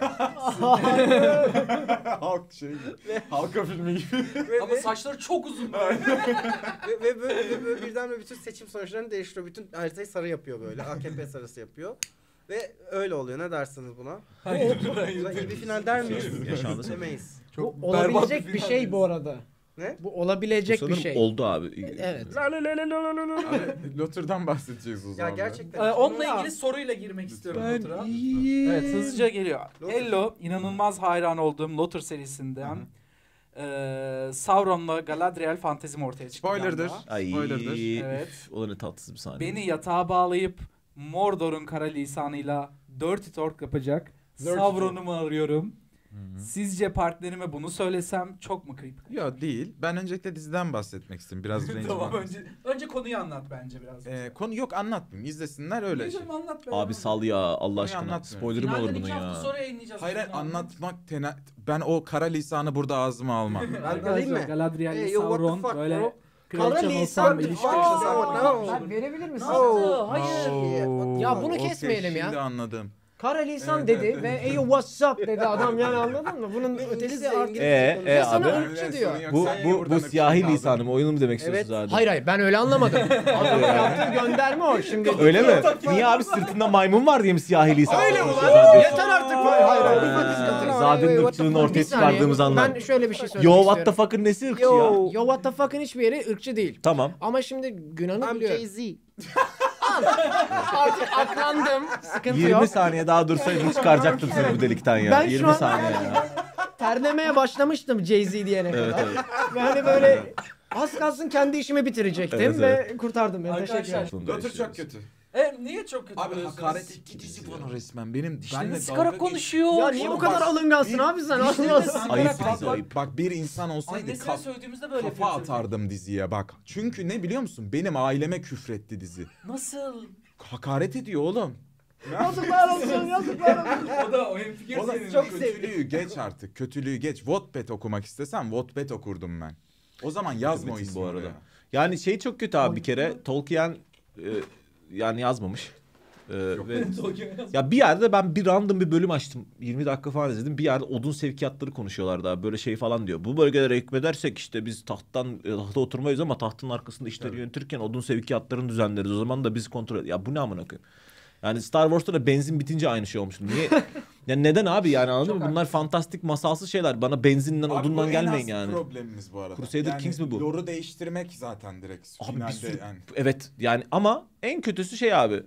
Halk şey gibi. Halka filmi gibi. Ama saçları çok uzun böyle. ve böyle birdenbire bütün seçim sonuçlarını değiştiriyor. Bütün haritayı sarı yapıyor böyle. AKP sarısı yapıyor. Ve öyle oluyor. Ne dersiniz buna? Buna iyi bir final der miyiz? Yaşandı. Demeyiz. Çok Bu berbat olabilecek bir bir final şey dedi. bu arada. Ne? Bu olabilecek bir Sanırım şey. oldu abi. Evet. Abi Luther'dan bahsedeceğiz o Ya zaman. gerçekten. Onunla Ya. ilgili soruyla girmek istiyorum Lotur'a. iyiyim. Evet hızlıca geliyor. Lotur. Hello, inanılmaz hayran olduğum Lotur serisinden Sauron'la Galadriel fantezim ortaya çıktı. Spoiler'dır. galiba. Ay. Evet. Evet. O da ne tatsız bir sahne. Beni yatağa bağlayıp Mordor'un kara lisanıyla Dirty Talk yapacak Sauron'u mu arıyorum? Sizce partnerime bunu söylesem çok mu creep? Yok değil. Ben öncelikle diziden bahsetmek istedim. Biraz range Tamam var. önce konuyu anlat bence biraz. Konu yok anlatmayayım. İzlesinler öyle şey. Canım, anlat be. Abi sal ya Allah Konuyu aşkına. anlatmıyorum. Spoiler'ı mı olur Finalden bunun 2 hafta ya? sonra yayınlayacağız. Hayır Finalden. anlatmak ben o kara lisanı burada ağzıma almam. Ben alayım mı? Galadriel Hey, ile yo, what the Sauron fuck, böyle bro? kraliçe Kara olsam lisan. ilişki Aa, yaşasam. no. Lan verebilir misin? No. Hayır. Ya bunu Okey, kesmeyelim ya. Şimdi anladım. Kara lisan Evet, dedi evet, ve evet. "Hey what's up" dedi adam yani anladın mı? Bunun ötesi artık. İngilizce sana abi. ırkçı diyor. Bu siyahi lisanı mı? Oyunu mu demek istiyorsunuz Evet. abi? Hayır ben öyle anlamadım. Adamın yaptığı gönderme o şimdi. Öyle mi? Niye abi sırtında maymun var diye mi siyahi lisan? Öyle mi konuşuyoruz lan? abi? Yeter artık. Hayır hayır. Zade'nin ırkçılığını ortaya Bir saniye, çıkardığımız anlar. Ben şöyle bir şey söylemek Yo istiyorum. what the fuck'ın nesi ırkçı ya? Yo what the fuck'ın hiçbir yeri ırkçı değil. Tamam. Ama şimdi Günan'ı I'm biliyor. Jay-Z. Artık aklandım. Sıkıntı 20 yok. saniye daha dursaydın çıkaracaktım seni bu delikten ya. Ben şu 20 an- saniye ya. Terlemeye başlamıştım Jay-Z diyene kadar. Evet evet. Ve hani böyle az kalsın kendi işimi bitirecektim Evet, ve kurtardım beni. Teşekkür Arkadaşlar, ederim. Sonunda Lotur çok yaşıyoruz. kötü. Niye çok kötü Abi buluyorsunuz? hakaret etti dizi bana resmen. Benim Dişlerini benle sıkarak dalga konuşuyor. Ya niye bu kadar alıngansın abi sen? Ayıp Bak, bize ayıp. bak bir insan olsaydı Annesine söylediğimizde böyle kafa yapıyor. atardım diziye bak. Çünkü ne biliyor musun? Benim aileme küfretti dizi. Nasıl? Hakaret ediyor oğlum. Yazıklar olsun, yazıklar olsun. O da o hemfikir Oğlum senin. çok kötülüğü geç artık. Kötülüğü geç. Wattpad okumak istesem Wattpad okurdum ben. O zaman yazma o Metin ismi bu arada. oraya. Yani şey çok kötü abi bir kere. Tolkien yani yazmamış. Ve ya bir yerde ben bir random bir bölüm açtım. 20 dakika falan izledim. Bir yerde odun sevkiyatları konuşuyorlar daha. Böyle şey falan diyor. Bu bölgelere hükmedersek işte biz tahta oturmayız ama tahtın arkasında işleri yönetirken odun sevkiyatlarını düzenleriz. O zaman da biz kontrol ederiz. Ya bu ne amına koyayım? Yani Star Wars'ta da benzin bitince aynı şey olmuş. Niye? Yani neden abi yani anladın mı? Bunlar fantastik masalsı şeyler. Bana benzinden Abi odundan bu gelmeyin en az yani. problemimiz bu arada. Crusader Kings mi bu? Lore'u değiştirmek zaten direkt. Abi bir Finalde sürü yani. evet yani ama en kötüsü şey abi.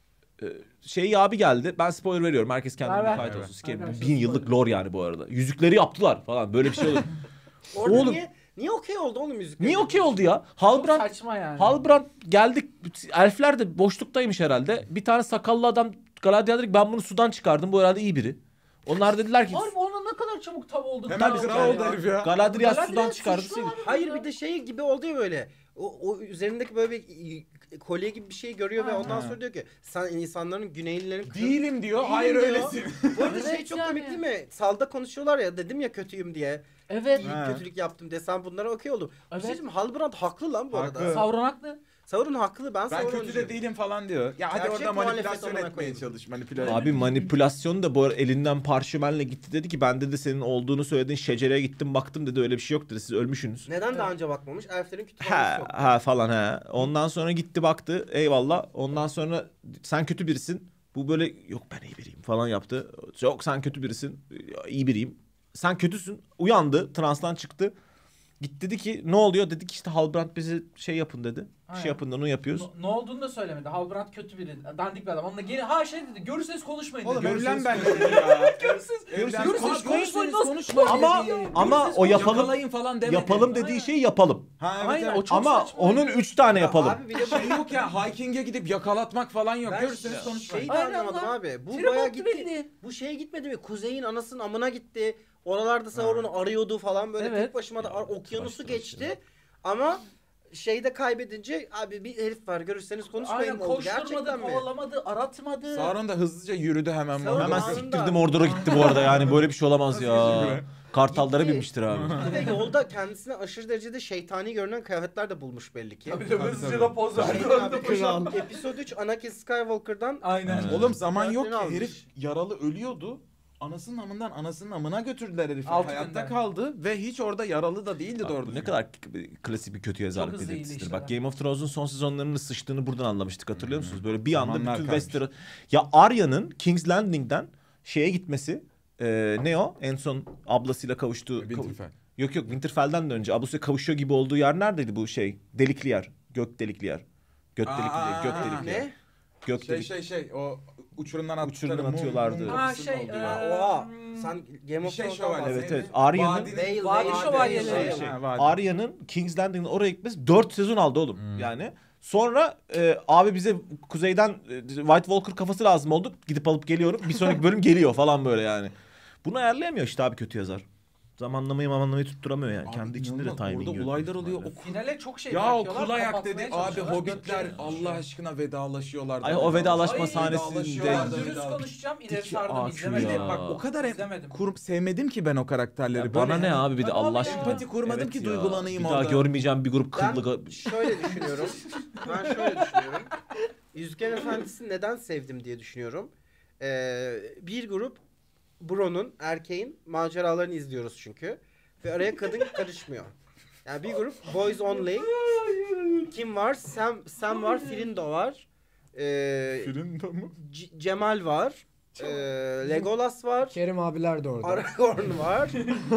Şey abi geldi. Ben spoiler veriyorum. Herkes kendine Ver. müsait Ver. olsun. Sikerim. Arkadaşlar 1000 yıllık lore yani bu arada. Yüzükleri yaptılar falan. Böyle bir şey olur. Orada Oğlum. niye okey oldu oğlum müzik? Niye okey oldu ya? Çok Halbrand saçma yani. Halbrand geldik. Elfler de boşluktaymış herhalde. Bir tane sakallı adam Galadriel dedi ki ben bunu sudan çıkardım. Bu herhalde iyi biri. Onlar dediler ki Harbi ona ne kadar çabuk tav oldu. Hemen Tabii kral yani. oldu herif ya. Galadriel Galadriel sudan çıkardı. suçlu abi. Hayır bir de şey gibi oldu ya böyle. O üzerindeki böyle bir kolye gibi bir şey görüyor ve ondan sonra diyor ki sen insanların güneylilerin Değilim diyor. Değilim Hayır diyor. öylesin. Bu arada şey Evet çok yani. komik değil mi? Salda konuşuyorlar ya dedim ya kötüyüm diye. Evet. Ha. Kötülük yaptım desem bunlara okey oldum. Evet. Evet. Bir şey diyeyim mi? Halbrand haklı lan bu Haklı. arada. Sauron haklı. Sauron haklı ben Ben Sauron'cuyum. kötü de değilim falan diyor. Ya hadi Gerçek orada muhalefet manipülasyon amına etmeye koyayım. çalış. Manipülasyon. Abi manipülasyon da bu arada elinden parşömenle gitti dedi ki ben dedi senin olduğunu söylediğin şecereye gittim baktım dedi öyle bir şey yok dedi siz ölmüşsünüz. Neden daha önce bakmamış? Elflerin kütüphanesi Ha, yok. ha falan ha. Ondan sonra gitti baktı eyvallah. Ondan sonra sen kötü birisin. Bu böyle yok ben iyi biriyim falan yaptı. Yok sen kötü birisin. İyi biriyim. Sen kötüsün. Uyandı. Transtan çıktı. Gitti dedi ki ne oluyor? Dedi ki işte Halbrand bizi şey yapın dedi. Bir Aynen. şey yapın onu yapıyoruz. Ne olduğunu da söylemedi. Halbrand kötü biri. Dandik bir adam. Onunla geri şey dedi. Görürseniz konuşmayın Oğlum dedi. evlen benimle ya. Görürseniz konuşmayın. Nasıl? konuşmayın Ama dedi. ama o yapalım Yakalayın falan demedi. yapalım dediği şeyi yapalım. Ha evet, Aynen, evet. o çok Ama saçma. onun 3 tane yapalım. Abi bir de Şey yok ya hiking'e gidip yakalatmak falan yok. ben Görürseniz konuşmayın. şeyi de Aynen anlamadım lan. abi. Bu Tribut baya gitti. belli. Bu şeye gitmedi mi? Kuzeyin anasının amına gitti. Oralarda Sauron'u arıyordu falan böyle Evet. tek başıma da okyanusu tıraş geçti. Ama şeyde kaybedince abi bir herif var görürseniz konuşmayın Aynen oldu. koşturmadı, Gerçekten mi? kovalamadı, aratmadı. Sauron da hızlıca yürüdü hemen. Sauron Hemen anında- siktirdim Mordor'a gitti bu arada yani böyle bir şey olamaz ya. Kartallara Gitti. binmiştir abi. Ve yolda kendisine aşırı derecede şeytani görünen kıyafetler de bulmuş belli ki. Tabii de hızlıca da poz verdi. Aynen abi, kral. Episode 3 Anakin Skywalker'dan Aynen. Evet. Oğlum zaman yok ki, Almış. herif yaralı ölüyordu. Anasının amından anasının amına götürdüler herifi. Altı Hayatta günden. kaldı ve hiç orada yaralı da değildi Bak, doğru bu ne düzgün. kadar klasik bir kötü yazarlık hızlı belirtisidir. iyileştiler. Bak Game of Thrones'un son sezonlarının sıçtığını buradan anlamıştık, hatırlıyor musunuz? Böyle bir anda Zamanlar bütün kaymış. Westeros... Ya Arya'nın King's Landing'den şeye gitmesi, ne o? En son ablasıyla kavuştuğu... Winterfell. Yok Winterfell'den de önce ablasıyla kavuşuyor gibi olduğu yer neredeydi bu şey? Delikli yer. Gök delikli yer. Göt delikli, gök delikli yer. ne? Gök delikli. O uçurumdan attıkları Uçurumdan atıyorlardı. Ha, şey, Oha. Sen Game of şey Thrones'tan şövalye. bahsediyorsun. Evet evet. Arya'nın Vale, Vadi şövalyeleri. Şey, vadi. Arya'nın King's Landing'den oraya gitmesi 4 sezon aldı oğlum. Yani sonra abi bize kuzeyden White Walker kafası lazım oldu. Gidip alıp geliyorum. Bir sonraki bölüm geliyor falan böyle yani. Bunu ayarlayamıyor işte abi kötü yazar. Zamanlamayı tutturamıyor yani. Abi Kendi içinde de inanılmaz, timing orada yok. olaylar oluyor. ihtimalle. Finale çok şey Ya o bırakıyorlar, kul ayak kapatmaya dedi abi, çalışıyorlar. hobbitler Gökçe- Allah aşkına vedalaşıyorlar. Ay, o vedalaşma Ay, sahnesinde Ben vedalaşıyorlar. dürüst konuşacağım, ileri Diki sardım, ağaç izlemedim. ya. Bak o kadar İzlemedim. kurup sevmedim ki ben o karakterleri. Ya Böyle bana ne hani abi bir de Ben Allah abi aşkına. empati kurmadım ki duygulanayım bir orada. daha görmeyeceğim bir grup Ben kıllı... şöyle düşünüyorum. Yüzgen Efendisi'ni neden sevdim diye düşünüyorum. Bir grup Bron'un, erkeğin maceralarını izliyoruz çünkü. Ve araya kadın karışmıyor. Yani bir grup Boys Only. Kim var? Sam var, Firindo var. Firindo mu? Cemal var. Legolas var. Kerim abiler de orada. Aragorn var.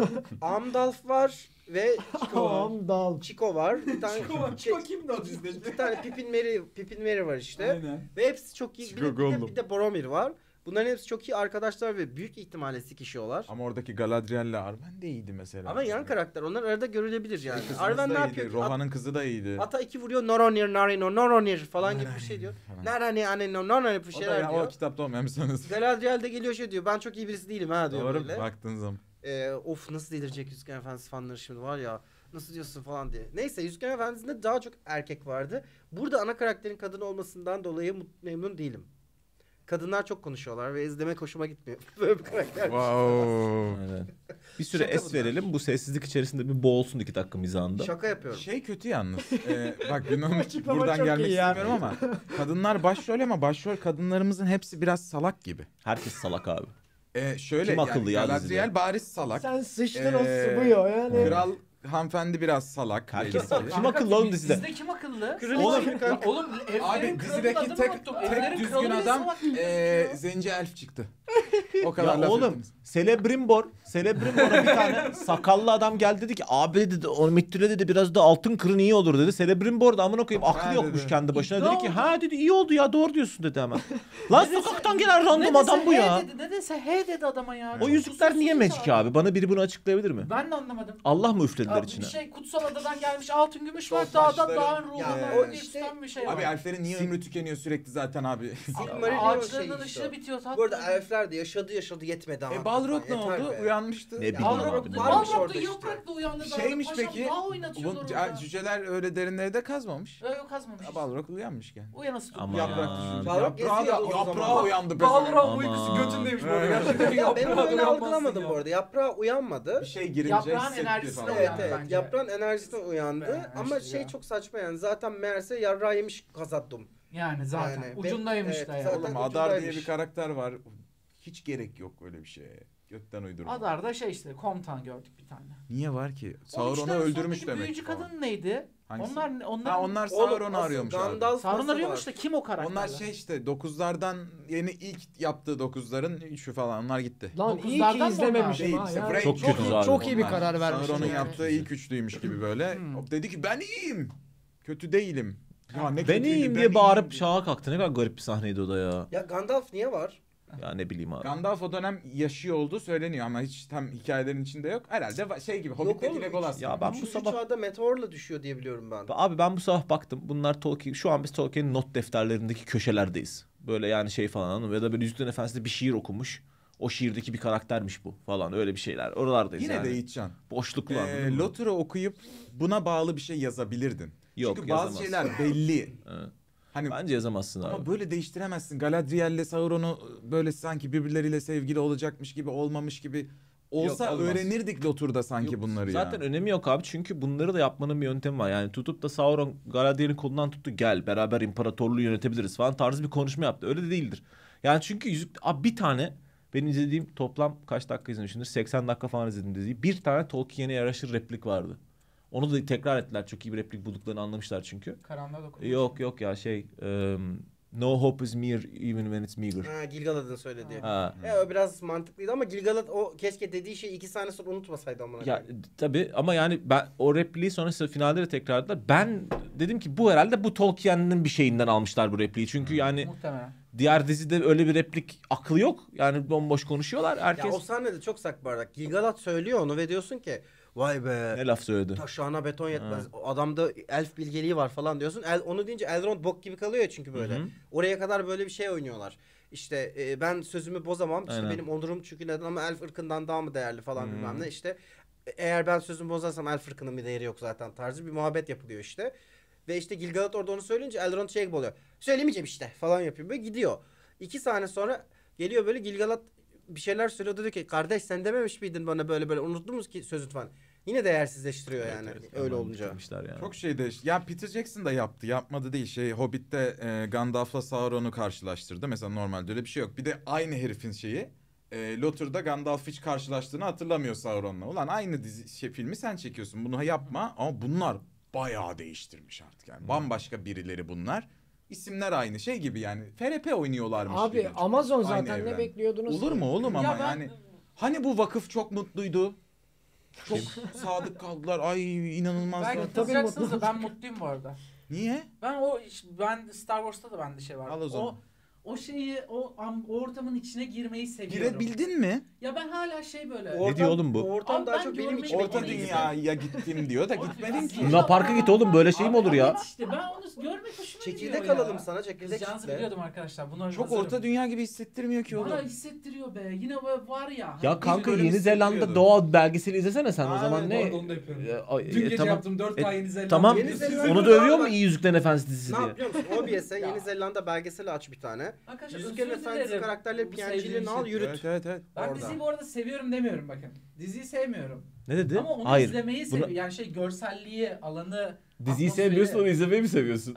Amdalf var ve Chico var. Dal. Chico var. Bir tane Chico kimdi o dizide? iki tane Pippin Merry var işte. Aynen. Ve hepsi çok iyi. Chico Bir Gollum. de Boromir var. Bunların hepsi çok iyi arkadaşlar ve büyük ihtimalle sikişiyorlar. Ama oradaki Galadriel'le Arwen de iyiydi mesela. Ama yan karakter. Onlar arada görülebilir yani. Kızımız Arwen ne da yapıyor? iyiydi. Rohan'ın kızı da iyiydi. Ata iki vuruyor. Noronir, Narino, Noronir falan gibi bir şey diyor. falan. Narani, Anino, Noronir bir O da şeyler ya, o diyor. kitapta olmamışsınız. Galadriel de geliyor şey diyor. Ben çok iyi birisi değilim ha diyor Doğru böyle. baktığın zaman. Of nasıl delirecek Yüzgen Efendisi fanları şimdi var ya. Nasıl diyorsun falan diye. Neyse Yüzgen Efendisi'nde daha çok erkek vardı. Burada ana karakterin kadın olmasından dolayı memnun değilim. Kadınlar çok konuşuyorlar ve izlemek hoşuma gitmiyor. Böyle bir karakter. Wow. Evet. Bir süre Şaka es bunlar. verelim. Bu sessizlik içerisinde bir boğulsun 2 dakika mizahında. Şaka yapıyorum. Şey kötü yalnız. Bak bilmem Açıklama buradan çok gelmek iyi ya. istemiyorum ama kadınlar başrol ama başrol kadınlarımızın hepsi biraz salak gibi. Herkes salak abi. Şöyle Kim akıllı ya Galadriel dizide? bariz salak. Sen sıçtın o Ee, sıvıyor yani. Kral hanımefendi biraz salak. Herkes belli salak. ki. Kim akıllı oğlum dizide? Dizide kim akıllı? Oğlum, Ya oğlum Abi Elflerin dizideki kralının tek adını unuttum. tek Elflerin düzgün kralı adam salak. Zenci Elf çıktı. O kadar Ya laf oğlum ettiniz. Celebrimbor'a bir tane sakallı adam geldi dedi ki abi dedi o Mittüre dedi biraz da altın kırın iyi olur dedi. Celebrimbor da amına koyayım aklı Ha yokmuş dedi. kendi başına İkna dedi ki oldu. ha dedi iyi oldu ya doğru diyorsun dedi hemen. Lan sokaktan gelen random adam bu ya. Ne dese he dedi adama ya. O Çok yüzükler kusursuz niye bir magic abi? Bana biri bunu açıklayabilir mi? Ben de anlamadım. Allah mı üflediler Abi içine? bir şey kutsal adadan gelmiş altın gümüş var. Çok Dağda başları- dağın Ya, ruhuna o o işte- bir şey Abi var. elflerin niye ömrü tükeniyor sürekli zaten abi. Silmarillion Ağaçlarının şey ışığı işte. bitiyor zaten. Bu arada elfler de yaşadı yetmedi ama. Balrog ne Yeter oldu? be. Uyanmıştı. Ne bileyim Balrog abi. ne varmış bileyim. orada Balrog da işte. yaprakla uyandı. Şeymiş Paşam peki. Daha oynatıyorlar Bu orada. cüceler öyle derinlere de kazmamış. Yok kazmamış. Balrog uyanmışken. Uyanası tutmuş. Aman. Yaprak düşünce. Balrog Yaprağa da geziyor o yaprağa zaman. uyandı. Balrog Aman. uykusu götündeymiş bu arada. Evet. Gerçekten Ya ben yaprağa onu öyle uyanmazsın algılamadım ya. bu arada. Yaprağı uyanmadı. Bir şey girince Yaprağın hissetti enerjisine falan. Evet uyandı evet. bence. Yaprağın enerjisinden uyandı. Evet, Ama işte şey ya. çok saçma yani. Zaten meğerse yarrağı yemiş kazattım. Yani zaten. Yani Ucundaymış evet, da ya. zaten- Oğlum Adar diye ucundaymış. bir karakter var. Hiç gerek yok öyle bir şeye. Götten uydurma. Adar'da şey işte komutan gördük bir tane. Niye var ki? O Sauron'u üçten öldürmüş sonraki demek. Büyücü falan. kadın neydi? Hangisi? Onlar Onlar Oğlum, Sauron'u asıl arıyormuş abi. Gandalf Sauron nasıl arıyormuş var? da kim o karakterler? Onlar şey işte 9'lardan yeni ilk yaptığı 9'ların 3'ü falan onlar gitti. Lan iyi ki Dokuzlardan izlememişim Değil, ha. işte Yani Frank Çok kötü zaten. Çok iyi bir Onlar. karar vermişim. Sauron'un yani. yaptığı ilk üçlüymüş gibi böyle. O dedi ki ben iyiyim. Kötü değilim. Ya ne Ben kötüydü, iyiyim diye bağırıp iyiyim. şaha kalktı. Ne kadar garip bir sahneydi o da ya. Ya Gandalf niye var? Ya ne bileyim abi. Gandalf o dönem yaşıyor olduğu söyleniyor ama hiç tam hikayelerin içinde yok. Herhalde şey gibi Hobbit'teki oğlum, Legolas. Ya gibi. ben bu Üçüncü sabah çağda meteorla düşüyor diye biliyorum ben. Abi ben bu sabah baktım. Bunlar Tolkien. Şu an biz Tolkien'in not defterlerindeki köşelerdeyiz. Böyle yani şey falan anladın mı? Ya da böyle Yüzüklerin Efendisi'nde bir şiir okumuş. O şiirdeki bir karaktermiş bu falan. Öyle bir şeyler. Oralardayız Yine yani. de Yiğitcan. Boşluklu anladın mı? Lotter'ı okuyup buna bağlı bir şey yazabilirdin. Yok, Çünkü bazı yazamazsın. şeyler belli. Evet. Hani Bence yazamazsın ama abi. böyle değiştiremezsin. Galadriel'le Sauron'u böyle sanki birbirleriyle sevgili olacakmış gibi olmamış gibi olsa Yok, olmaz. öğrenirdik Lotur'da sanki Yok, bunları zaten ya. önemi yok abi çünkü bunları da yapmanın bir yöntemi var. Yani tutup da Sauron Galadriel'in kolundan tuttu gel beraber imparatorluğu yönetebiliriz falan tarzı bir konuşma yaptı. Öyle de değildir. Yani çünkü abi bir tane benim izlediğim toplam kaç dakika izlemişimdir? 80 dakika falan izledim diziyi. Bir tane Tolkien'e yaraşır replik vardı. Onu da tekrar ettiler. Çok iyi bir replik bulduklarını anlamışlar çünkü. Karanlığa dokunmuş. Yok ya no hope is near even when it's meager. Ha, Gilgalad'ın söylediği. Ha. O biraz mantıklıydı ama Gilgalad o keşke dediği şeyi 2 saniye sonra unutmasaydı amına Ya koyayım. tabii ama yani ben o repliği sonrasında finalde de tekrarladılar. Ben dedim ki bu herhalde bu Tolkien'in bir şeyinden almışlar bu repliği. Çünkü yani Muhtemelen. diğer dizide öyle bir replik aklı yok. Yani bomboş konuşuyorlar. Ya Herkes o sahnede çok sak bardak. Gilgalad söylüyor onu ve diyorsun ki vay be. ne laf söyledi. Taşağına beton yetmez. O adamda elf bilgeliği var falan diyorsun. Onu deyince Elrond bok gibi kalıyor ya çünkü böyle. Hı hı. Oraya kadar böyle bir şey oynuyorlar. İşte ben sözümü bozamam. İşte Aynen. benim onurum çünkü neden ama elf ırkından daha mı değerli falan Hı. bilmem ne. İşte eğer ben sözümü bozarsam elf ırkının bir değeri yok zaten tarzı bir muhabbet yapılıyor işte. Ve işte Gilgalad orada onu söyleyince Elrond şey gibi oluyor. Söylemeyeceğim işte falan yapıyor. Böyle gidiyor. 2 saniye sonra geliyor böyle Gilgalad bir şeyler söylüyor. Diyor ki kardeş sen dememiş miydin bana böyle unuttun mu ki sözünü falan. Yine değersizleştiriyor yani öyle Aman olunca. bitirmişler yani. Çok şeyde ya Peter Jackson da yaptı. Yapmadı değil. Hobbit'te Gandalf'la Sauron'u karşılaştırdı. Mesela normalde öyle bir şey yok. Bir de aynı herifin şeyi. Lotur'da Gandalf hiç karşılaştığını hatırlamıyor Sauron'la. Ulan aynı filmi sen çekiyorsun. Bunu yapma ama bunlar bayağı değiştirmiş artık yani. Bambaşka birileri bunlar. İsimler aynı şey gibi yani. FRP oynuyorlarmış Abi gibi. Amazon Aynı zaten evren. ne bekliyordunuz? Olur mu oğlum ama Ya ben- yani. Hani bu vakıf çok mutluydu. Çok sadık kaldılar. Ay inanılmazlar. Belki Tabii kızacaksınız da mutlu. ben mutluyum bu arada. Niye? Ben Star Wars'ta da bende şey var. Al o zaman. O şeyi o ortamın içine girmeyi seviyorum. Girebildin mi? Ya ben hala şey böyle. Ne diyor oğlum bu? Ortam Abi daha ben çok benim görmeyi için. Orta beklemeyi dünyaya gittim diyor da Oğlum, gitmedin ki. ya- Luna Park'a git oğlum, böyle şey mi olur ya? Evet işte ben onu görmek hoşuma gidiyor Çekirdek ya. alalım sana çekirdek Kızacağınızı çitle. biliyordum arkadaşlar. Buna Çok hazırım. orta dünya gibi hissettirmiyor ki oğlum. Bana hissettiriyor be. Yine böyle var ya. Ya kanka bölüm Yeni Zelanda hissettiriyordu. doğa belgeseli izlesene sen o zaman Evet, ne? onu da yapıyorum. Ay, Dün gece tamam. yaptım 4K Yeni Zelanda. Tamam. Yeni Zelanda- Onu da övüyor mu iyi Yüzüklerin Efendisi dizisi Ne diye? yapıyor musun? OBS'e Ya. Yeni Zelanda belgeseli aç bir tane. Arkadaşlar Yüzüklerin özür Efendisi dilerim. karakterleri Bu PNG'lerini sevdiğim al şey. yürüt. Evet. Ben Orada. diziyi bu arada seviyorum demiyorum bakın. Diziyi sevmiyorum. Ne dedi? Ama onu Hayır. izlemeyi Bunu- seviyorum. Yani şey görselliği, alanı, Diziyi atmosferi. sevmiyorsun, onu izlemeyi mi seviyorsun?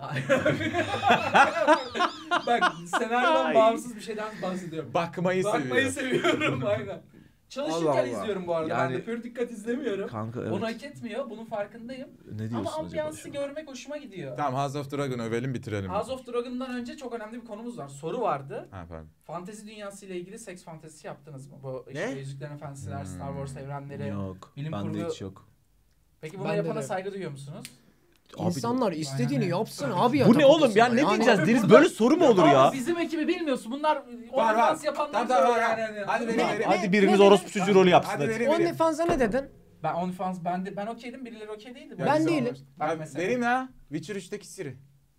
Bak senaryodan Ay. bağımsız bir şeyden bahsediyorum. Bakmayı Bakmayı seviyor. seviyorum aynen. Çalışırken Allah Allah. izliyorum bu arada. Ben Yani- de pür dikkat izlemiyorum. Kanka evet. Onu hak etmiyor. Bunun farkındayım. Ne diyorsun Ama acaba ambiyansı şu an? görmek hoşuma gidiyor. Tamam House of Dragon övelim bitirelim. House of Dragon'dan önce çok önemli bir konumuz var. Soru vardı. Ha pardon. Fantezi dünyası ile ilgili seks fantezisi yaptınız mı? Bu Ne? işte Yüzüklerin Efendisi'ler, Star Wars evrenleri. Yok. bilim Bende kurgu- hiç yok. Peki bunu Bende yapana de. saygı duyuyor musunuz? Abi- İnsanlar istediğini Aynen. yapsın abi ya. Bu ne oğlum ya, takılsın ne yani. diyeceğiz Deniz, böyle soru mu olur Abi ya? bizim ekibi bilmiyorsun. Bunlar var. OnlyFans yapanlar Tamam, söylüyor var. yani. Hadi Anladın verin, mı? verin. Hadi birimiz ne- orospu çocuğu rolü yapsın Hadi hadi. verin. OnlyFans'a ne dedin? Ben OnlyFans ben okeydim. Birileri okey değildi. Ben Böyle değilim. zaman- Bak Ha, mesela. vereyim ya. Witcher 3'teki Siri.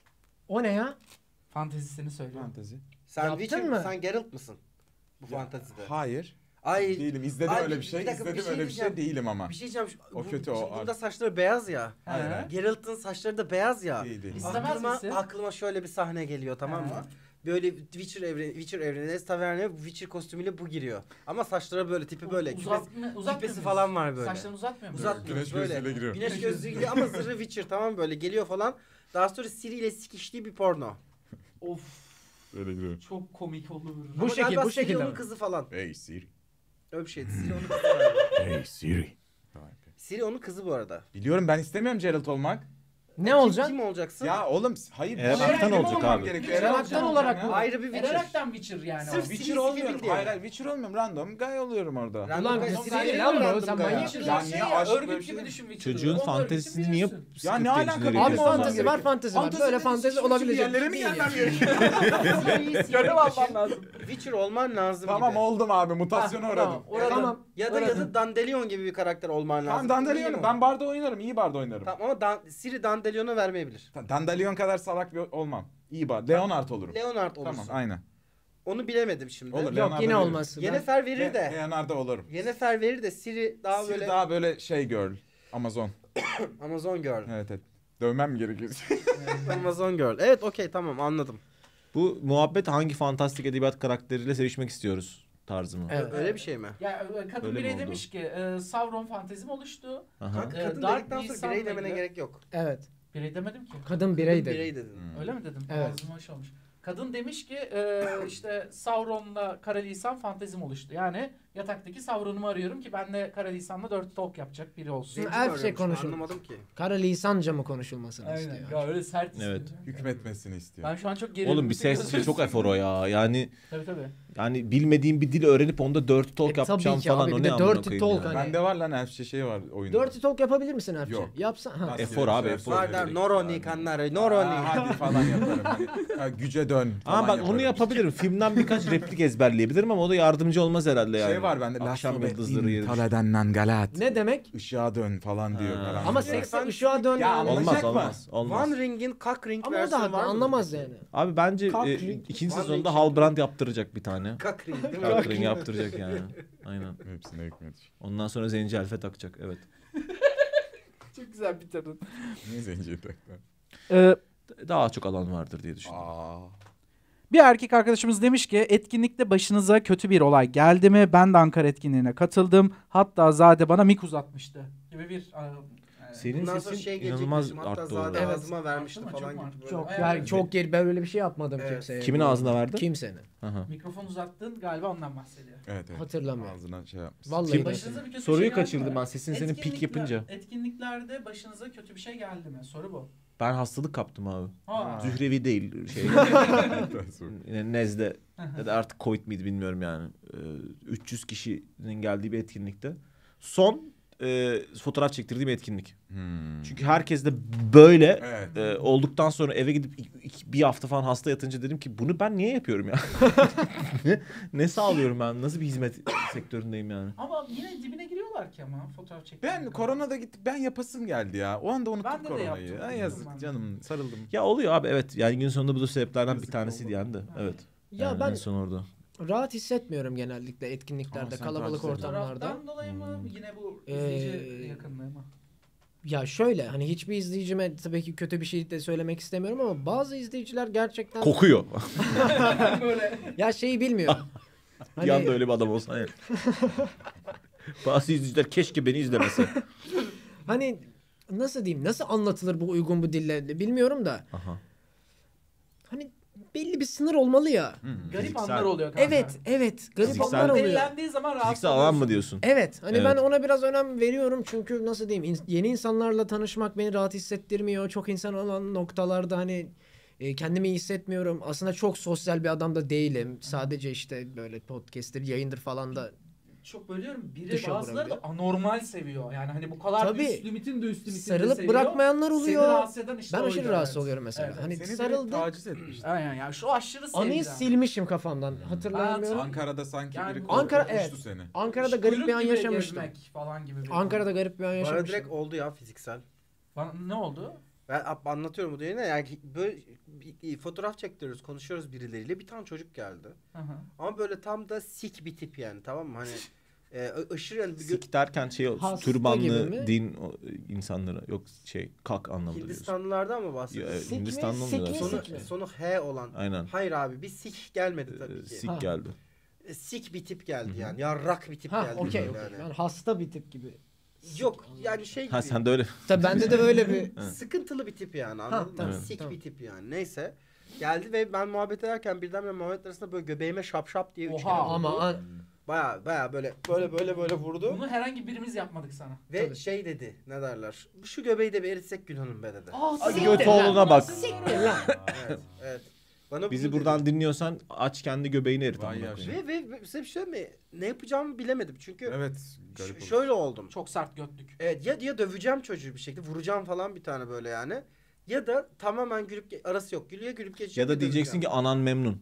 O ne ya? Fantezisini söylüyorum. Fantezi. Sen Yaptın Witcher mı? sen Geralt mısın? Bu fantezide. Hayır. Ay Değilim. İzledim Ay, öyle bir bir şey. dakika, bir İzledim şey öyle bir şey diyeceğim. değilim ama. bir şey diyeceğim. O kötü, o Şimdi ar- burada saçları beyaz ya. Hayır, He. hayır. Geralt'ın saçları da beyaz ya. Değil değil. İstemez Aklıma, misin? aklıma şöyle bir sahne geliyor tamam mı? He. Böyle Witcher evrenine taverneye Witcher kostümüyle bu giriyor. Ama saçları böyle tipi böyle. Uzatmıyor Küpesi muyuz? falan var böyle. Saçlarını uzatmıyor mu? Uzatmıyor Güneş böyle. gözlüğüyle giriyor. Güneş gözlüğü giyiyor ama zırhı Witcher tamam mı? Böyle geliyor falan. Daha sonra Ciri ile sikiştiği bir porno. Of Öyle giriyor. çok komik olur. Bu Ama şekil- galiba bu Ciri şekilde onun mi? kızı falan. Hey Siri. Öyle bir şeydi. Ciri onun kızı galiba. Hey Siri. Ciri onun kızı bu arada. Biliyorum ben istemiyorum Geralt olmak. Ne olacaksın? Kim olacaksın? Ya oğlum hayır. Eren bir Aktan benim olacak olmam abi. gerekiyor. Eren Eren Aktan Aktan olarak olacağım bu. ya. Ayrı bir Witcher. Ererekten Witcher yani. Sırf o. Witcher Siri olmuyorum. bildi Hayır yani. hayır Witcher olmuyorum. Random guy oluyorum orada. Random Ulan guy- Witcher Siri değil ile lan bu, random sen guy manyak ya. mısın? Ya Şey niye ya, aşk örgüt böyle gibi şey? düşün Witcher'ı. Çocuğun Onun fantezisini örgütü niye biliyorsun. Ya ne script'e alaka içine bu? Abi veriyorsun? fantezi var, fantezi var. Böyle fantezi olabilecek yerlere bir mi şey değil gelmem yani. gerekiyor? Görev alman lazım. Witcher olman lazım Tamam gibi. oldum abi mutasyona Ha, uğradım. tamam, orada- Tamam. Ya da Dandelion gibi bir karakter olman lazım. Tamam Dandelion'um. Minimum. Ben barda oynarım. İyi barda oynarım. Tamam ama Siri Dandelion'a vermeyebilir. Dandelion kadar salak bir olmam. İyi bar. Leonard olurum. Leonard olursun. Tamam aynen. Onu bilemedim şimdi. Olur. Yok Leonardo yine verir. olmaz. Yennefer verir de. Leonard'da olurum. Yennefer verir de Siri daha Siri böyle daha böyle şey girl. Amazon. Amazon Girl. Evet evet. Dövmem mi gerekiyor? Amazon Girl. Evet okey tamam anladım. Bu muhabbet hangi fantastik edebiyat karakteriyle sevişmek istiyoruz? tarzı mı? Evet. Öyle bir şey mi? Ya kadın Öyle mi birey oldu? demiş ki Sauron fantezim oluştu. Aha. Kadın Dark dedikten sonra Nisan'la birey demene ilgili- gerek yok. Evet. Birey demedim ki. Kadın birey Birey dedi. dedin. Öyle mi dedim? Evet. Ağzıma hoş olmuş. Kadın demiş ki işte Sauron'la Kara Lisan fantezim oluştu. Yani yataktaki Sauron'umu arıyorum ki benle Kara Lisan'la 4 talk yapacak biri olsun. Zenci Zenci mi elfçe arıyormuş? konuşun. Anlamadım ki. Kara lisanca mı konuşulmasını Aynen. istiyor? Ya öyle sert istiyor. Evet. Hükmetmesini istiyor. Ben şu an çok gerildim. Oğlum bir ses çok efor o ya. Yani Tabii. bilmediğim bir dil öğrenip onda dirty talk tabii yapacağım ki falan abi, o bir ne de amına dirty koyayım talk ya. hani. Bende var lan elf şey var oyunda. Dirty talk yapabilir misin Erçe? Yok. Yapsan. Ha. Nasıl Efor abi, efor. Sardar Noroni kanları Noroni. Hadi falan yaparım. Hani, ha, güce dön falan Ama bak yaparım. onu yapabilirim. Filmden birkaç replik ezberleyebilirim ama o da yardımcı olmaz herhalde yani. Şey var bende. Akşam yıldızları yeri. Taladennan galat. Ne demek? Işığa dön falan diyor. Ha. karanlık. Ama Ya. sekse ışığa dön. Ya yani. olmaz. Olmaz olmaz. One Ring'in Cock Ring Ama o da versiyonu haklı var mı? anlamaz yani. Abi bence Cock ring. ikinci One sezonda ring. Halbrand yaptıracak bir tane. Cock Ring değil mi? Cock ring yaptıracak yani. Aynen. Hepsine hükmet. Ondan sonra zenci elfe takacak evet. Çok güzel bitirdin. Niye zenciyi taktı? Daha çok alan vardır diye düşünüyorum. Bir erkek arkadaşımız demiş ki etkinlikte başınıza kötü bir olay geldi mi? Ben de Ankara etkinliğine katıldım. Hatta Zade bana mik uzatmıştı gibi bir... Senin Bundan sonra sesin şey inanılmaz gelecekmiş. Hatta arttı Zade orada. ağzıma vermişti Arttı mı? falan Çok mu gibi. arttı? böyle. Çok yani çok geri ben öyle bir şey yapmadım Evet. kimseye. Kimin ağzına verdin? Kimsenin. Aha. Mikrofon uzattın galiba ondan bahsediyor. Evet. Hatırlamıyorum. Ağzına şey yapmış. Vallahi Kim- de Başınıza bir kötü Soruyu bir şey geldi kaçırdım mi? ben sesin senin pik Etkinlikler- yapınca. Etkinliklerde başınıza kötü bir şey geldi mi? Soru bu. Ben hastalık kaptım abi. Ha. Zührevi değil şey. Yine nezle ya da artık Covid miydi bilmiyorum yani. 300 kişinin geldiği bir etkinlikte. Son fotoğraf çektirdiğim etkinlik. Çünkü herkes de böyle Evet. olduktan sonra eve gidip bir hafta falan hasta yatınca dedim ki bunu ben niye yapıyorum ya? ne sağlıyorum ben? Nasıl bir hizmet sektöründeyim yani? Ama yine dibine giriyorlar ki ama fotoğraf çekmek. Ben koronada gittim. Ben yapasım geldi ya. O anda unuttum Ben de koronayı. yaptım. Ay yazık canım. Sarıldım. Ya oluyor abi evet. Yani gün sonunda bu da sebeplerden Yazık bir tanesiydi oldu. yani de. Evet. Ya Yani ben en son orada. rahat hissetmiyorum genellikle etkinliklerde, sen kalabalık taciz ediyorsun. ortamlarda. Fotoğraftan dolayı mı? Yine bu Ee, izleyici yakınlığı mı? Ya şöyle hani hiçbir izleyicime tabii ki kötü bir şey de söylemek istemiyorum ama bazı izleyiciler gerçekten Kokuyor. Böyle. ya şeyi bilmiyor. Bir anda öyle bir adam olsa. Yani. Bazı izleyiciler keşke beni izlemese. Hani nasıl diyeyim nasıl anlatılır bu uygun bu dille bilmiyorum da. Aha. Hani belli bir sınır olmalı ya. Garip Fiziksel. anlar oluyor kanka. Evet garip Fiziksel- anlar oluyor. Belirlendiği zaman rahatsız Fiziksel alan mı oluyorsun. diyorsun? Evet hani Evet. ben ona biraz önem veriyorum çünkü nasıl diyeyim yeni insanlarla tanışmak beni rahat hissettirmiyor. Çok insan olan noktalarda hani kendimi iyi hissetmiyorum. Aslında çok sosyal bir adam da değilim. Sadece işte böyle podcast'tir, yayındır falan da. Çok bölüyorum. Biri Dışa bazıları da vurabiliyor. anormal seviyor. Yani hani bu kadar Tabii. üst limitin de üst limitini de Sarılıp seviyor. bırakmayanlar oluyor. Seni rahatsız eden işte Ben oydu, aşırı rahatsız evet. oluyorum mesela. Evet. Hani Seni sarıldı. direkt taciz etmiş. Aynen ya şu aşırı sevgi. Anıyı silmişim kafamdan. Hatırlamıyorum. Ankara'da sanki Yani biri Ankara, korkutmuştu evet. seni. Ankara'da garip bir an Kuyruk gibi yaşamıştım. gezmek falan gibi bir Ankara'da garip bir an Bana yaşamıştım. direkt oldu ya fiziksel. Bana, ne oldu? Ben anlatıyorum bu düğüne yani böyle fotoğraf çektiriyoruz konuşuyoruz birileriyle bir tane çocuk geldi. Hı hı. Ama böyle tam da sik bir tip yani tamam mı hani aşırı yani Sik derken şey Hasta gibi türbanlı mi? din insanlara yok şey kak anlamında diyorsun. Hindistanlılardan mı Ya, bahsediyorsun? Sik mi? Hindistanlı Sik oluyor mi? aslında. Sik mi? Sonu H olan. Aynen. Hayır abi bir sik gelmedi tabii ki. Sik Ha. geldi. Sik bir tip geldi yani. Yarrak bir tip Ha geldi. okey böyle okey. hani. Yani hasta bir tip gibi. Yok yani şey gibi. Ha sen de öyle. Tabii bende de öyle bir Sıkıntılı bir tip yani anladın mı? tamam, Sik tamam. bir tip yani. Neyse. Geldi ve ben muhabbet ederken birdenbire muhabbet arasında böyle göbeğime şap şap diye üç Oha, kere vurdu. ama Baya böyle vurdu. Bunu herhangi birimiz yapmadık sana. Ve Tabii. şey dedi ne derler. Şu göbeği de bir eritsek Gülhan'ım be dedi. Hadi göt oğluna bak. Evet, evet. Bana Bizi bunu dedi. buradan dinliyorsan aç kendi göbeğini erit. Vay amına ya. koyayım. Ve size bir şey söyleyeyim mi? Ne yapacağımı bilemedim çünkü Evet. Garip oldu. şöyle oldum. Çok sert götlük. Evet ya döveceğim çocuğu bir şekilde vuracağım falan bir tane böyle yani. Ya da tamamen arası yok. Gülüp geçecek. Ya da ve diyeceksin döveceğim. ki anan memnun.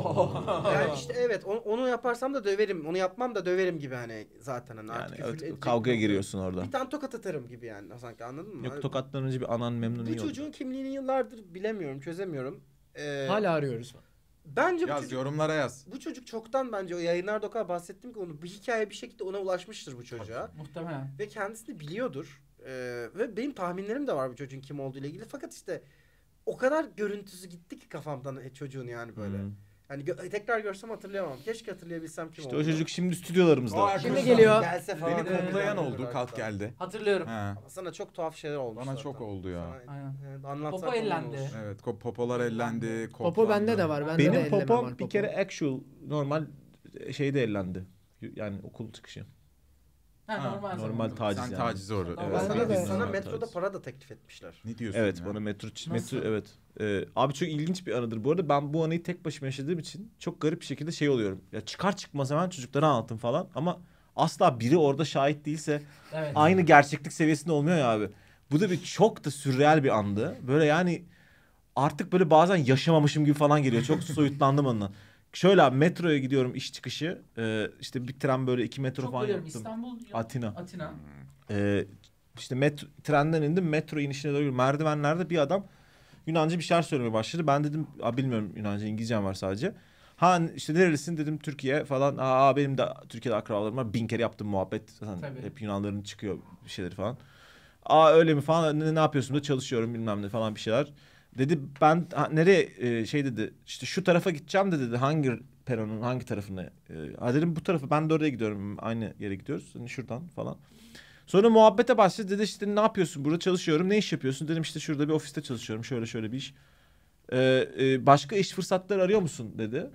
Yani işte evet onu yaparsam da döverim. Onu yapmam da döverim gibi hani zaten hani Yani artık evet, küfür edecek kavgaya bir- giriyorsun orada. Bir tane tokat atarım gibi yani sanki anladın mı? Yok tokattan önce bir anan memnun Bu iyi olur. çocuğun kimliğini yıllardır bilemiyorum, çözemiyorum. hala arıyoruz. Bence bu Yaz çocuk yorumlara yaz. bu çocuk çoktan bence o yayınlarda o kadar bahsettim ki onu bu hikaye bir şekilde ona ulaşmıştır bu çocuğa Muhtemelen. ve kendisini biliyordur. Ve benim tahminlerim de var bu çocuğun kim olduğu ile ilgili fakat işte o kadar görüntüsü gitti ki kafamdan çocuğun yani böyle. Hmm. Yani tekrar görsem hatırlayamam. Keşke hatırlayabilsem kim İşte oldu. o çocuk şimdi stüdyolarımızda. O Şimdi geliyor. Gelse falan. Beni koklayan oldu, kalk geldi. Hatırlıyorum. He. Sana çok tuhaf şeyler olmuş. Bana zaten. çok oldu ya. Sana- Aynen. Evet, anlatsan Popo falan ellendi. olur. Evet, popolar ellendi. Popo koklandı. bende de var. Bende de Benim elleme popom var bir popo. kere actual normal şeyde ellendi. Yani okul çıkışı. Ha, Ha, normal. normal zamanda. taciz Sen yani. tacize uğradın. Tamam. Evet. Bende de. Sana Normal metroda taciz. para da teklif etmişler. Ne diyorsun Evet ya? bana metro Nasıl? evet. Abi çok ilginç bir anıdır. Bu arada ben bu anıyı tek başıma yaşadığım için çok garip bir şekilde şey oluyorum. Ya çıkar çıkmaz hemen çocuklara anlattım falan ama asla biri orada şahit değilse Evet. aynı gerçeklik seviyesinde olmuyor ya abi. Bu da bir çok da sürreal bir andı. Böyle yani artık böyle bazen yaşamamışım gibi falan geliyor. Çok soyutlandım ondan. Şöyle abi metroya gidiyorum iş çıkışı. İşte bir tren böyle 2 metro Çok falan biliyorum. yaptım. İstanbul. Atina. Atina. İşte trenden indim metro inişine doğru merdivenlerde bir adam Yunanca bir şeyler söylemeye başladı. Ben dedim bilmiyorum Yunanca, İngilizcem var sadece. Ha işte nerelisin dedim, Türkiye falan. Benim de Türkiye'de akrabalarım var. 1000 kere yaptım muhabbet. Zaten Tabii. hep Yunanların çıkıyor bir şeyleri falan. Öyle mi falan, ne yapıyorsun da çalışıyorum bilmem ne falan bir şeyler. Dedi ben nereye dedi işte şu tarafa gideceğim de dedi, hangi peronun hangi tarafına? Dedim bu tarafa, ben de oraya gidiyorum, aynı yere gidiyoruz hani şuradan falan. Sonra muhabbete başladı, dedi işte ne yapıyorsun burada? Çalışıyorum. Ne iş yapıyorsun? Dedim işte şurada bir ofiste çalışıyorum, şöyle bir iş. Başka iş fırsatları arıyor musun dedi.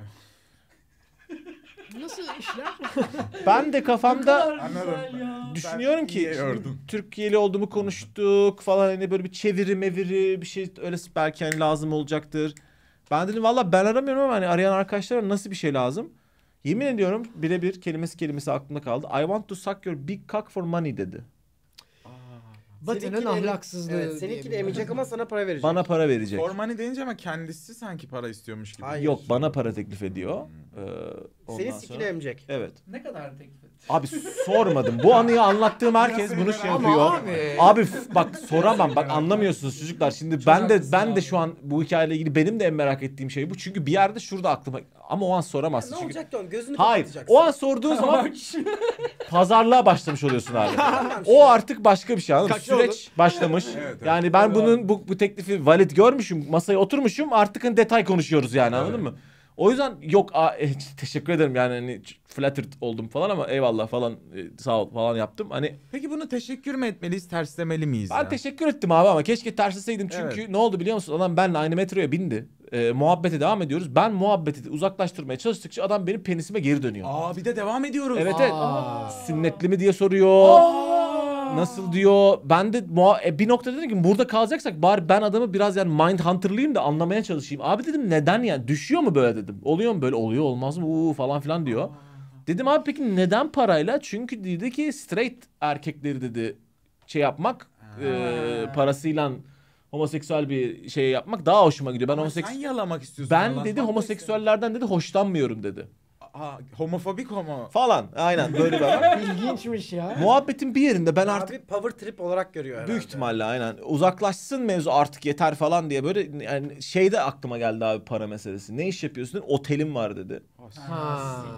Nasıl işler? Ben de kafamda Güzel ya. düşünüyorum ki iyi şimdi ördüm. Türkiye'li olduğumu konuştuk falan, hani böyle bir çeviri meviri bir şey öyle belki hani lazım olacaktır. Ben dedim valla ben aramıyorum ama hani arayan arkadaşlara nasıl bir şey lazım? Yemin ediyorum birebir kelimesi aklımda kaldı. I want to suck your big cock for money dedi. Batı'nın Seninkini ahlaksızlığı. Evet, seninkini diyebilirim. emecek ama sana para verecek. Bana para verecek. For money deyince ama kendisi sanki para istiyormuş gibi. Hayır. Yok, bana para teklif ediyor. Ondan Senin sonra- sikini emecek. Evet. Ne kadar teklif etti? Abi sormadım. Bu anıyı anlattığım herkes bunu şey Ama yapıyor. abi. Bak soramam. Bak anlamıyorsunuz çocuklar. Şimdi Çok ben de haklısın abi. şu an bu hikayeyle ilgili benim de en merak ettiğim şey bu. Çünkü bir yerde şurada aklıma, ama o an soramazsın. Ne Çünkü olacak ki oğlum? Gözünü hayır. kapatacaksın. O an sorduğun zaman pazarlığa başlamış oluyorsun abi. Tamam, O artık başka bir şey, anladın mı? Kaç Süreç başlamış. Evet. Yani ben bunun bu teklifi valid görmüşüm. Masaya oturmuşum. Artık hani detay konuşuyoruz yani, anladın mı? O yüzden yok teşekkür ederim yani hani flattered oldum falan ama eyvallah falan sağ ol falan yaptım. Hani Peki bunu teşekkür mü etmeliyiz, terslemeli miyiz ben ya? teşekkür ettim abi ama keşke tersleseydim çünkü Evet. ne oldu biliyor musun? Adam benimle aynı metroya bindi. Muhabbete devam ediyoruz. Ben muhabbeti uzaklaştırmaya çalıştıkça adam benim penisime geri dönüyor. Bir de devam ediyoruz. Evet Aa. sünnetli mi diye soruyor. Nasıl diyor. Ben de bir noktada dedim ki burada kalacaksak bari ben adamı biraz yani Mindhunter'layım da anlamaya çalışayım. Abi dedim neden yani, düşüyor mu böyle dedim. Oluyor mu böyle, oluyor olmaz mı falan filan diyor. Dedim abi peki neden parayla? Çünkü dedi ki straight erkekleri dedi şey yapmak parasıyla homoseksüel bir şey yapmak daha hoşuma gidiyor. Ben Ama homoseksüel, sen yalamak istiyorsun. ben yalanmak dedi da homoseksüellerden dedi hoşlanmıyorum dedi. Homofobik homo. Falan aynen böyle bir adam. İlginçmiş ya. Muhabbetin bir yerinde ben artık Abi power trip olarak görüyor herhalde. büyük ihtimalle aynen uzaklaşsın mevzu artık yeter falan diye böyle yani şeyde aklıma geldi abi para meselesi. Ne iş yapıyorsun? Dedim, otelim var dedi. Ha.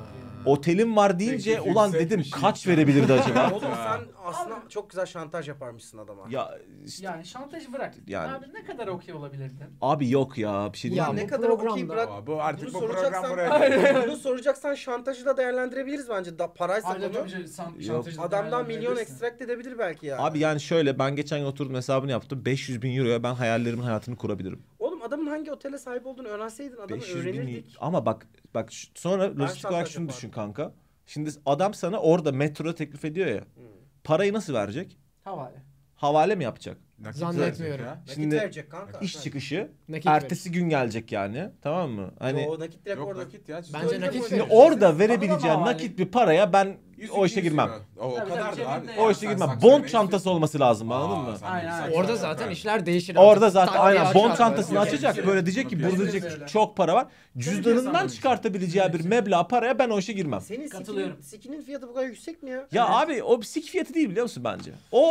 Otelim var deyince Peki, ulan dedim yüksekmiş kaç ya. verebilirdi acaba? Oğlum sen aslında çok güzel şantaj yaparmışsın adama. Ya işte, Yani şantajı bırak. Yani- Abi ne kadar okey olabilirdin? abi yok ya bir şey Ya diyeyim mi? ne bu kadar okey programda- bırak. Bu artık Bunu bu program soracaksan- buraya. Bunu soracaksan şantajı da değerlendirebiliriz bence. Paraysa Aynen bunu. önce şantajı Adamdan milyon değerlendirebilirsin. ekstrakt edebilir belki yani. Abi yani şöyle ben geçen gün oturdum hesabını yaptım. 500 bin euroya ben hayallerimin hayatını kurabilirim. Oğlum adamın hangi otele sahip olduğunu öğrenseydin adamı 500 bin öğrenirdik. ama bak sonra lojistik olarak şantaj şunu yapardım. düşün kanka. Şimdi adam sana orada metroda teklif ediyor ya. Parayı nasıl verecek? Havale. Havale mi yapacak? Nakit Zannetmiyorum. verecek ya. Şimdi Nakit verecek kanka. İş çıkışı Nakit ertesi gün gelecek yani, tamam mı? Hani O nakit direkt Yok orada. nakit ya. Bence nakit şimdi verir. orada verebileceğin havale. nakit bir paraya ben o işe 100 girmem. euro. O Tabii, kadar tabii, da abi. cebinde O ya. işe girmem. Sen Bond saksını çantası istiyorsun. olması lazım, anladın mı? sen Aynen, bir aynen. saksı Orada yap, zaten evet. işler değişir. Orada artık. zaten Tak diye aynen bond açar. çantasını Evet, açacak evet. böyle diyecek ki Evet, burada evet, diyecek evet. çok para var. Cüzdanından piyasanın çıkartabileceği bir meblağ paraya ben o işe girmem. Senin Katılıyorum. sikinin fiyatı bu kadar yüksek mi ya? Ya abi o bir sik fiyatı değil biliyor musun bence?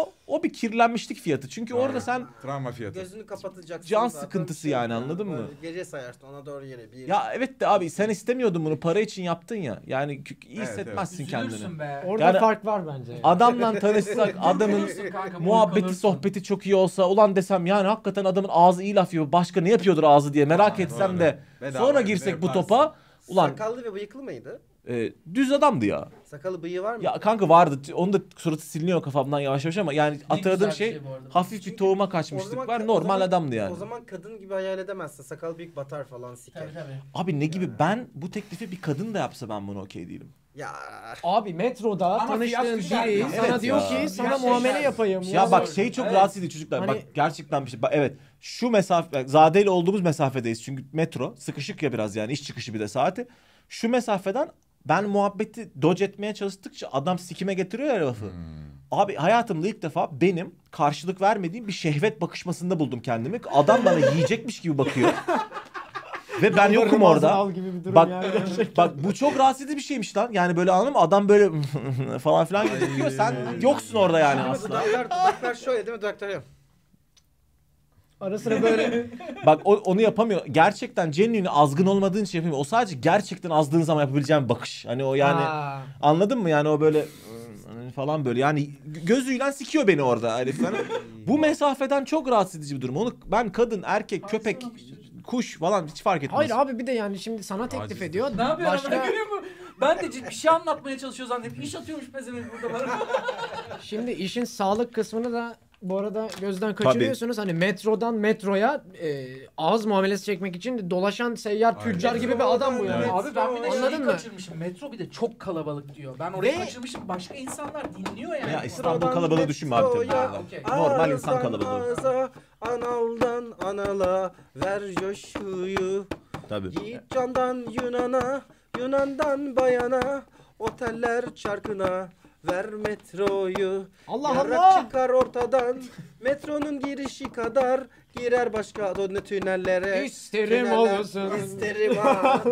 O bir kirlenmişlik fiyatı. Çünkü orada sen Travma fiyatı. Gözünü kapatacaksın. Can zaten sıkıntısı şey yani, ya, anladın mı? böyle Geriye sayarsın ona doğru yere. Bir ya evet de abi sen istemiyordun bunu, para için yaptın ya. Yani iyi Evet, hissetmezsin kendini. Üzülürsün be. Orada Yani- fark var bence. Adamla tanışsak adamın Üzülürsün kanka, muhabbeti burkulursun. sohbeti çok iyi olsa ulan desem yani hakikaten adamın ağzı iyi laf yiyor. Başka ne yapıyordur ağzı diye merak Aa, etsem doğru. de Bedava sonra bir de girsek bu yaparsın. topa Ulan Sakallı ve bıyıklı mıydı? düz adamdı ya. Sakalı bıyığı var mı? Ya kanka vardı. Onun da suratı siliniyor kafamdan yavaş yavaş ama yani hatırladığım güzel bir şey bu arada. hafif bir Çünkü tohuma O kaçmışlık zaman var. o Normal zaman- adamdı yani. O zaman kadın gibi hayal edemezsin. Sakal büyük batar falan siker. Tabii. Abi ne gibi ben bu teklifi bir kadın da yapsa ben bunu okey değilim. Ya Abi metroda Ama fiyat tanıştığın güzel biri ya. sana Evet diyor ya. ki sana Fiyat muamele güzel. yapayım. Ya bak şey çok Evet. rahatsız edici çocuklar. Hani- Bak gerçekten bir şey. Bak, evet şu mesafe Zade'yle olduğumuz mesafedeyiz. Çünkü metro sıkışık ya biraz yani iş çıkışı bir de saati. Şu mesafeden ben muhabbeti dodge etmeye çalıştıkça adam sikime getiriyor ya lafı. Abi hayatımda ilk defa benim karşılık vermediğim bir şehvet bakışmasında buldum kendimi. Adam bana yiyecekmiş gibi bakıyor. Ve ben yokum Ramazan orada. al gibi bir durum Bak yani gerçekten. bak bu çok rahatsız edici bir şeymiş lan. Yani böyle anladın mı? Adam böyle falan filan gözüküyor. Sen yoksun orada yani aslında. dudaklar şöyle değil mi? Dudaklar yok. Ara sıra böyle Bak onu yapamıyor. Gerçekten genuine azgın olmadığın için yapamıyor. O sadece gerçekten azdığın zaman yapabileceğin bir bakış. Hani o yani Aa. anladın mı? Yani o böyle falan böyle. Yani gözüyle sikiyor beni orada herif. Yani bu mesafeden çok rahatsız edici bir durum. Onu ben kadın, erkek, köpek, kuş falan hiç fark etmez. Hayır abi bir de yani şimdi sana teklif Aciz. ediyor. Ne yapıyor Başka Başka... görüyor musun? Ben de bir şey anlatmaya çalışıyor zannedip iş atıyormuş pezevenk burada bana. şimdi işin sağlık kısmını da bu arada gözden kaçırıyorsunuz. Hani metrodan metroya ağız muamelesi çekmek için dolaşan seyyar tüccar gibi bir adam bu yani. Evet. Abi ben bir de Anladın şeyi mı? kaçırmışım. Metro bir de çok kalabalık diyor. Ben orayı Ve- kaçırmışım. Başka insanlar dinliyor yani. Ya İstanbul kalabalığı düşünme abi tabii. Ha, okey. Normal insan Ağızdan kalabalığı. ağza, analdan anala, ver coşkuyu. Tabii. Yiğit candan Yunan'a, Yunan'dan bayana, oteller çarkına, ver metroyu. Allah Yarrak Allah! çıkar ortadan, metronun girişi kadar, girer başka tünellere. İsterim Tüneller- olsun. İsterim ha.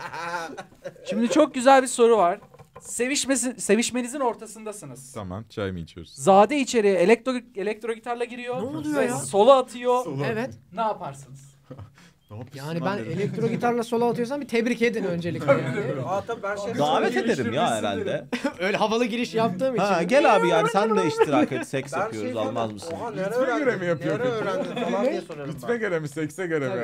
Şimdi çok güzel bir soru var. Sevişmenizin ortasındasınız. Tamam, çay mı içiyoruz? Zade içeriye elektro gitarla giriyor. Ne oluyor ve ya? Sola atıyor. Evet. Ne yaparsınız? Yani ben elektro gitarla solo atıyorsam bir tebrik edin öncelikle yani. Aa tabii ben şey Davet ederim ya herhalde. Öyle havalı giriş yaptığım için. Ha gel abi yani sen de iştirak et. Seks Ben yapıyoruz şey almaz falan- mısın? Oha nereye Ritme öğrendin? göre mi yapıyor Nereye peki? öğrendin falan diye soruyorum Ritme ben. göre mi, sekse göre mi?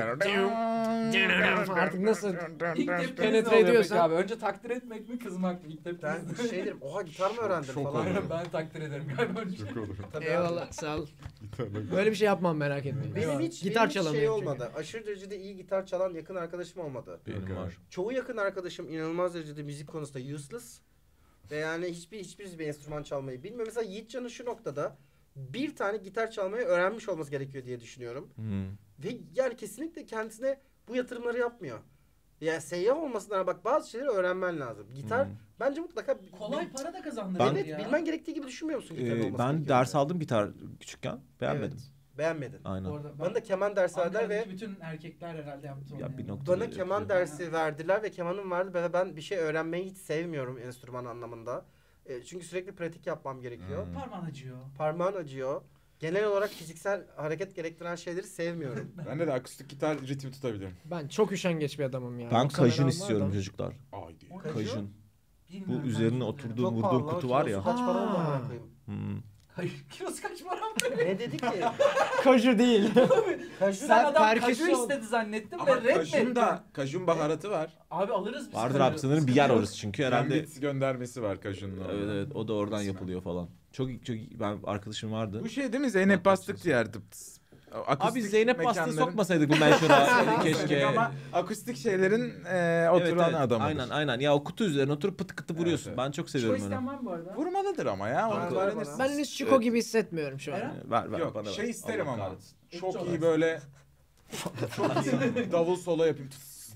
Artık nasıl İlk tepkiniz Penetre ne oluyor peki ediyorsan- abi? Önce takdir etmek mi kızmak mı? İlk Ben tepkiniz şey derim, oha gitar mı öğrendin Şok falan. olurum. ben takdir ederim galiba önce. Çok olur. Tabii Eyvallah sağ ol. Gitarla. Böyle bir şey yapmam merak etmeyin. Benim hiç, Gitar benim hiç şey çalamıyorum çünkü. olmadı. Aşırı derecede iyi gitar çalan yakın arkadaşım olmadı. Benim var. Çoğu yakın arkadaşım inanılmaz derecede müzik konusunda useless. Ve yani hiçbirisi bir enstrüman çalmayı bilmiyor. Mesela Yiğitcan'ın şu noktada bir tane gitar çalmayı öğrenmiş olması gerekiyor diye düşünüyorum. Ve yani kesinlikle kendisine bu yatırımları yapmıyor. Yani seyyah olmasına bak bazı şeyleri öğrenmen lazım. Gitar bence mutlaka Kolay para da kazandırır evet ya. bilmen gerektiği gibi düşünmüyor musun gitarın olması Ben gerekiyor? ders aldım gitar küçükken. Beğenmedim. Evet, beğenmedin. Aynen. Bu arada Bana da keman dersi verdiler ve Ankara'daki bütün erkekler herhalde yaptı onu. Ya yani. bir nokta- bana keman dersi verdiler ve kemanım vardı ve ben bir şey öğrenmeyi hiç sevmiyorum enstrüman anlamında. Çünkü sürekli pratik yapmam gerekiyor. Parmağın acıyor. Parmağın acıyor. Genel olarak fiziksel hareket gerektiren şeyleri sevmiyorum. Bende de akustik gitar ritim tutabilirim. Ben çok üşengeç bir adamım ya. Ben Yoksa kajun merakım istiyorum var da. çocuklar. Haydi. O Kajun. Bu Bilmiyorum ben üzerine şimdi. oturduğum Çok vurduğum pahalı, kutu kilosu var ya. Kaç para oldu Aa. amına koyayım? Hayır, kilosu kaç para mı? Ne dedi ki? Kaju değil. Kaju Sen adam perküsyon. kaju istedi zannettim Ama ve reddetti. kajun baharatı var. Abi alırız biz. Vardır kaju. abi sanırım bir yer orası çünkü herhalde. Herhalde göndermesi var kajunun. Evet evet o da oradan yapılıyor falan. Çok ben arkadaşım vardı. Bu şey değil mi? Zeynep Bastık yerdi. Abi Zeynep Bastık'ı mekanların- sokmasaydık bu menşura keşke. Ama akustik şeylerin oturan adamıdır. Aynen aynen. Ya o kutu üzerine oturup pıtı kıtı vuruyorsun. evet. Ben çok seviyorum Choice'den onu. var mı bu arada? Vurmalıdır ama ya. Var, Onu var öğrenirsin. bana. Ben henüz Chico gibi hissetmiyorum şu an. Eren? Ver Yok bana ver. şey isterim Allah ama. kahretsin. Çok Çok iyi böyle çok iyi davul solo yapayım.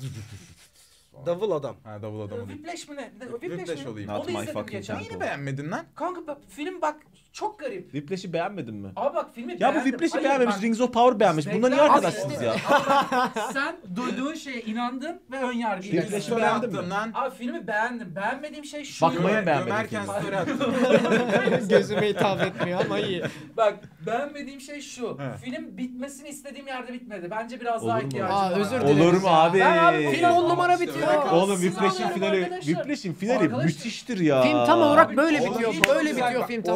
davul adam. Ha davul adamı değil. Whiplash mi ne? Whiplash olayım. Not Onu my izledim fucking geçen. tempo. Neyini beğenmedin lan? Kanka bak, film bak çok garip. Whiplash'i beğenmedin mi? Abi bak filmi Ya bu beğendim. Whiplash'i Hayır, beğenmemiş, bak, Rings of Power beğenmiş. Bunlar niye Bekle, arkadaşsınız abi ya? işte. Sen duyduğun şeye inandın ve ön yargıyla. Whiplash'i izledin. Story beğendin attın mi? lan. Abi filmi beğendim. Beğenmediğim şey şu. Bakmayın beğenmedim Gömerken filmi. story attın. Gözüme hitap etmiyor ama iyi. Bak beğenmediğim şey şu. He. Film bitmesini istediğim yerde bitmedi. Bence biraz Olur daha mu? ihtiyacım Aa, var. özür dilerim. Olur mu abi? Ben abi Film 10 numara İşte bitiyor. öyle kalsın. Oğlum Sizin Whiplash'in alıyorum finali, arkadaşlar. Whiplash'in finali Arkadaşlar. müthiştir ya. Film tam olarak böyle Abi, bitiyor. çok Böyle güzel. bitiyor Bak, film tam Orada olarak. çok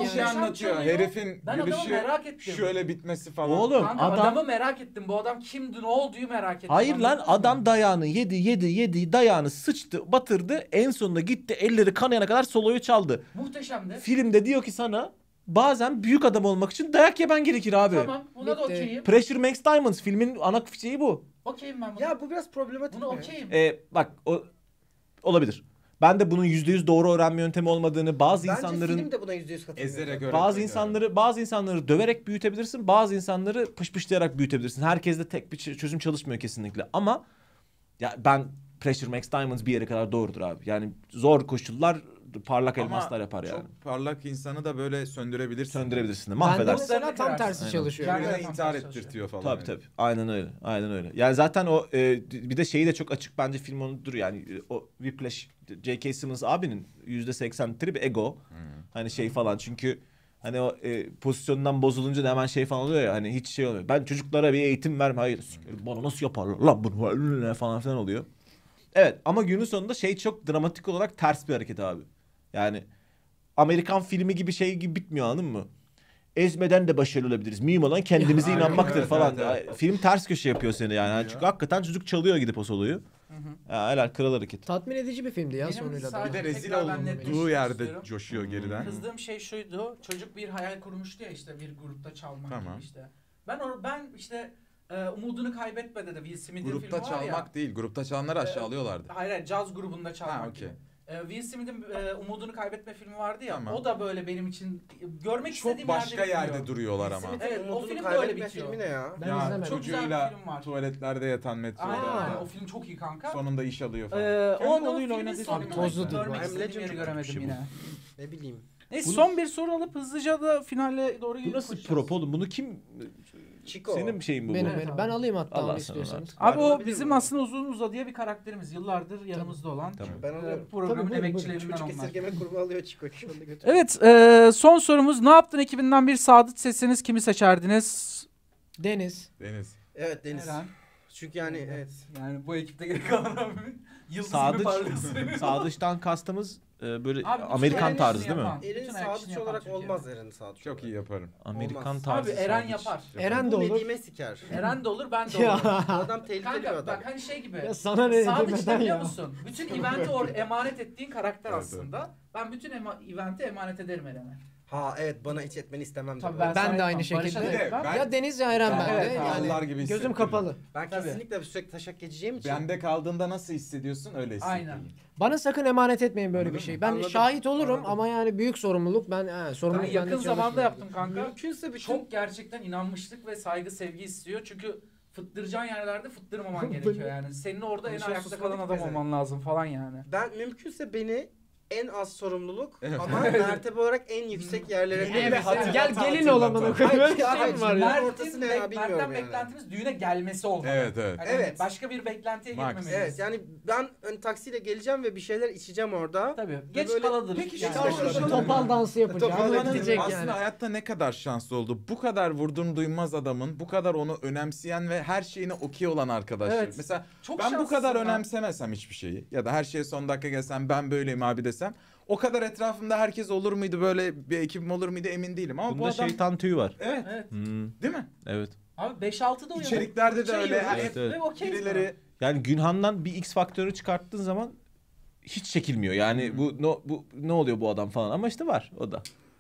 bir şey Muhteşem anlatıyor. çalıyor. Herifin Ben adamı gülüşü merak ettim. şöyle bitmesi falan. Oğlum Kanka adam adamı merak ettim. Bu adam kimdi, ne olduğu merak ettim. hayır lan Anladın mı? adam dayağını yedi dayağını sıçtı batırdı en sonunda gitti elleri kanayana kadar soloyu çaldı. Muhteşemdi. Filmde diyor ki sana bazen büyük adam olmak için dayak yemen gerekir abi. Tamam, buna da Bitti. okeyim. Pressure Makes Diamonds filmin ana şeyi bu. Okeyim ben buna. Ya bu biraz problematik Bunu mi? okeyim. Bak o olabilir. Ben de bunun %100 doğru öğrenme yöntemi olmadığını, bazı Bence insanların film de buna %100 katılıyor. Ezerek öğretmek. bazı insanları döverek büyütebilirsin, bazı insanları pışpışlayarak büyütebilirsin. Herkeste tek bir çözüm çalışmıyor kesinlikle. Ama ya ben Pressure Makes Diamonds bir yere kadar doğrudur abi. Yani zor koşullar parlak elmaslar yapar yani. Çok parlak insanı da böyle söndürebilirsin. Söndürebilirsin de Ben de mahvedersin. mesela tam tersi Aynen. çalışıyor. Yani- Birine Evet, intihar tam tersi ettirtiyor falan. Tabii tabii. Aynen öyle. Aynen öyle. Yani zaten o bir de şeyi de çok açık bence film onudur yani o Whiplash J.K. Simmons abinin %80'leri bir ego. Hani şey falan çünkü hani o pozisyonundan bozulunca da hemen şey falan oluyor ya hani hiç şey olmuyor. Ben çocuklara bir eğitim verme. Hayır bana nasıl yaparlar lan bunu falan filan oluyor. Evet ama günün sonunda şey çok dramatik olarak ters bir hareket abi. Yani Amerikan filmi gibi şey gibi bitmiyor anladın mı? Ezmeden de başarılı olabiliriz. Mühim olan kendimize Aynen, inanmaktır evet, falan. evet, Film ters köşe yapıyor seni yani. Yani çünkü hakikaten çocuk çalıyor gidip o soloyu. Helal kral hareket. Tatmin edici bir filmdi ya Benim sonuyla da. sadece- Bir de rezil Tekrar ben olduğu netleştirmek yerde istiyorum. coşuyor geriden. Kızdığım şey şuydu. Çocuk bir hayal kurmuştu ya işte bir grupta çalmak Tamam. gibi işte. Ben işte umudunu kaybetmedi de Will Smith'in Grupta filmi var ya. çalmak değil. Grupta çalanları aşağılıyorlardı. Hayır, caz grubunda çalmak Ha, okey. gibi. Will Smith'in Umudunu Kaybetme filmi vardı ya. Tamam. O da böyle benim için görmek istediğim Çok başka yerde bitiyor. duruyorlar ama. Smith'in Evet, o Umudunu film de Kaybetme öyle bitiyor. filmi ne ya? Ben Ya izlemedim. Çok güzel bir çocuğuyla film var. tuvaletlerde yatan Aynen, metroda. o film çok iyi kanka. Sonunda iş alıyor falan. O Kendi da oğluyla filmin oynadığı sonunu film. Tozludur bu. görmek I'm istediğim Legend yeri çok göremedim kötü bir yine. Ne bileyim. Neyse Bunu- son bir soru alıp hızlıca da finale doğru Bu nasıl koşacağız. prop oğlum? Bunu kim? Chico. Senin şeyin bu. Benim, Evet benim. abi. Ben alayım hatta Allah onu sana istiyorsanız. Abi Ben o olabilir bizim mi? aslında uzun uzadıya bir karakterimiz. Yıllardır yanımızda olan. Tamam. Ben alıyorum. Programın Tabii, buyurun, emekçilerinden Çocuk onlar. esirgeme kurumu alıyor Chico. Şu anda götür. Evet, son sorumuz. Ne yaptın ekibinden bir Sadık seçseniz kimi seçerdiniz? Deniz. Deniz. Evet Deniz. Eren. Çünkü yani evet. Yani bu ekipte geri kalan abimin yıldız gibi Sadıç, parlıyorsun. Sadıç'tan kastımız böyle Abi, bütün Amerikan ailesini tarzı değil mi? yapan. Erin Bütün action Sadıç yapan olarak Türkiye'de. olmaz Eren Sadıç. Çok iyi yaparım. Amerikan Olmaz. tarzı. Abi Eren Sadıç. yapar. Eren de Bu olur. Nedim'e siker. Eren de olur, ben de Ya. olurum. Adam tehlikeli bir Kanka adam. bak hani şey gibi. Ya sana ne Sadıç Nedim'den da biliyor ya? musun? Bütün eventi emanet ettiğin karakter Evet, aslında. Ben bütün eventi emanet ederim Eren'e. Ha evet bana hiç etmeni istemem. Tabii ben, Ben sana de aynı yapmam. şekilde. Barış'a da yapmam. Ben- Ya Deniz ya Eren Ben- bende. Evet, yani Allah gibi gözüm hissediyorum. kapalı. ben Tabii. kesinlikle sürekli taşak geçeceğim için. Bende kaldığında nasıl hissediyorsun öyle hissettireyim. Aynen. Bana sakın emanet etmeyin böyle Anladın bir şey. mı? Ben Anladım, şahit olurum anladım. ama yani büyük sorumluluk. Ben sorumluluk Ben bende yakın çalışmıyor. zamanda yaptım kanka. Mümkünse bütün Çok gerçekten inanmışlık ve saygı sevgi istiyor. Çünkü fıttıracağın yerlerde fıttırmaman gerekiyor yani. Senin orada en Konuşan ayakta susmadık kalan adam bize. olman lazım falan yani. ben mümkünse beni en az sorumluluk Evet. ama mertebe olarak en yüksek yerlere Düğüne Evet, bile hatırlatan gel gelin hatırlatan. ol amına koyayım. Böyle bir şey Hayır, mi var ya? Mert- Mert'in ortası ne ya, bilmiyorum Mert'ten yani. beklentimiz düğüne gelmesi olmalı. Evet evet. Hani Evet. Başka bir beklentiye Max. gitmemeliyiz. Evet yani ben hani taksiyle geleceğim ve bir şeyler içeceğim orada. Tabii. Geç böyle- kaladır. Peki, yani. karşılaşalım. Topal dansı yapacağım. Topal Öyle dansı. gidecek Aslında yani. hayatta ne kadar şanslı oldu. Bu kadar vurdum duymaz adamın, bu kadar onu önemseyen ve her şeyine okey olan arkadaşlar. Evet. Mesela Çok ben bu şanslısın kadar lan. önemsemesem hiçbir şeyi ya da her şeye son dakika gelsem ben böyleyim abi desem o kadar etrafımda herkes olur muydu böyle bir ekibim olur muydu emin değilim ama bu Bunda adam şeytan tüyü var. evet Evet. değil mi? Evet. Abi 5-6'da uyanık. İçeriklerde de Şey öyle. yiyoruz. Evet, evet. Ve okeyiz Birileri Yani Günhan'dan bir X faktörü çıkarttığın zaman hiç çekilmiyor. Yani bu ne oluyor bu adam falan ama işte var o da.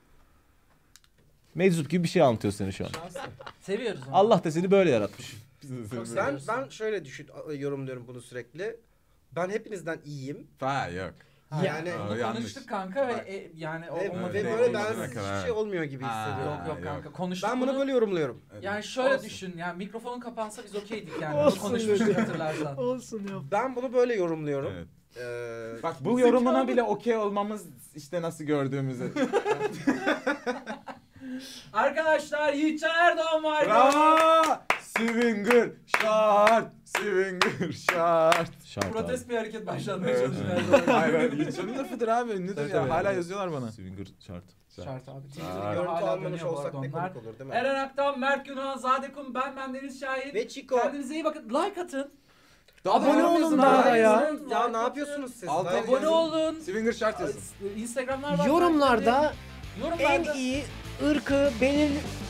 Meczup gibi bir şey anlatıyor seni şu an. buna. Seviyoruz onu. Allah da seni böyle yaratmış. Ben şöyle yorumluyorum bunu sürekli. Ben hepinizden iyiyim. Ha yok. Yani Bunu yanlış. konuştuk kanka Bak. ve yani o ve, olmadı. ve değil, böyle olmadı. bensiz Bakın, hiçbir şey olmuyor gibi Ha. hissediyorum. Yok yok yok. kanka konuştuk Ben bunu böyle yorumluyorum. Yani şöyle Olsun. düşün yani mikrofonun kapansa biz okeydik yani. Olsun Bunu konuşmuştuk dedi. hatırlarsan. Olsun ya. Ben bunu böyle yorumluyorum. Evet. Ee, Bak bu yorumuna bile okey olmamız işte nasıl gördüğümüzü. Arkadaşlar Yiğitcan Erdoğan var. Bravo! Swinger şart, swinger şart. Şart Protest bir hareket başlatmaya Evet. çalışıyor Erdoğan. Hayır, Yiğitcan'ın lafıdır abi, ünlüdür Tabii, ya. tabii. Hala yazıyorlar bana. Swinger şart. Şart abi. görüntü Hala almamış dönüyor bu olsak arada ne onlar. komik olur değil mi? Eren Aktan, Mert Günhan, Zadekun, ben Deniz Şahin. Ve Chico. Kendinize iyi bakın. Like atın. Abone olun yapıyorsun daha abi. da ya. Like Ya atın. ne yapıyorsunuz siz? Altı Like Abone yazın. olun. Swinger şart yazın. Instagram'lar var. Yorumlarda En iyi ırkı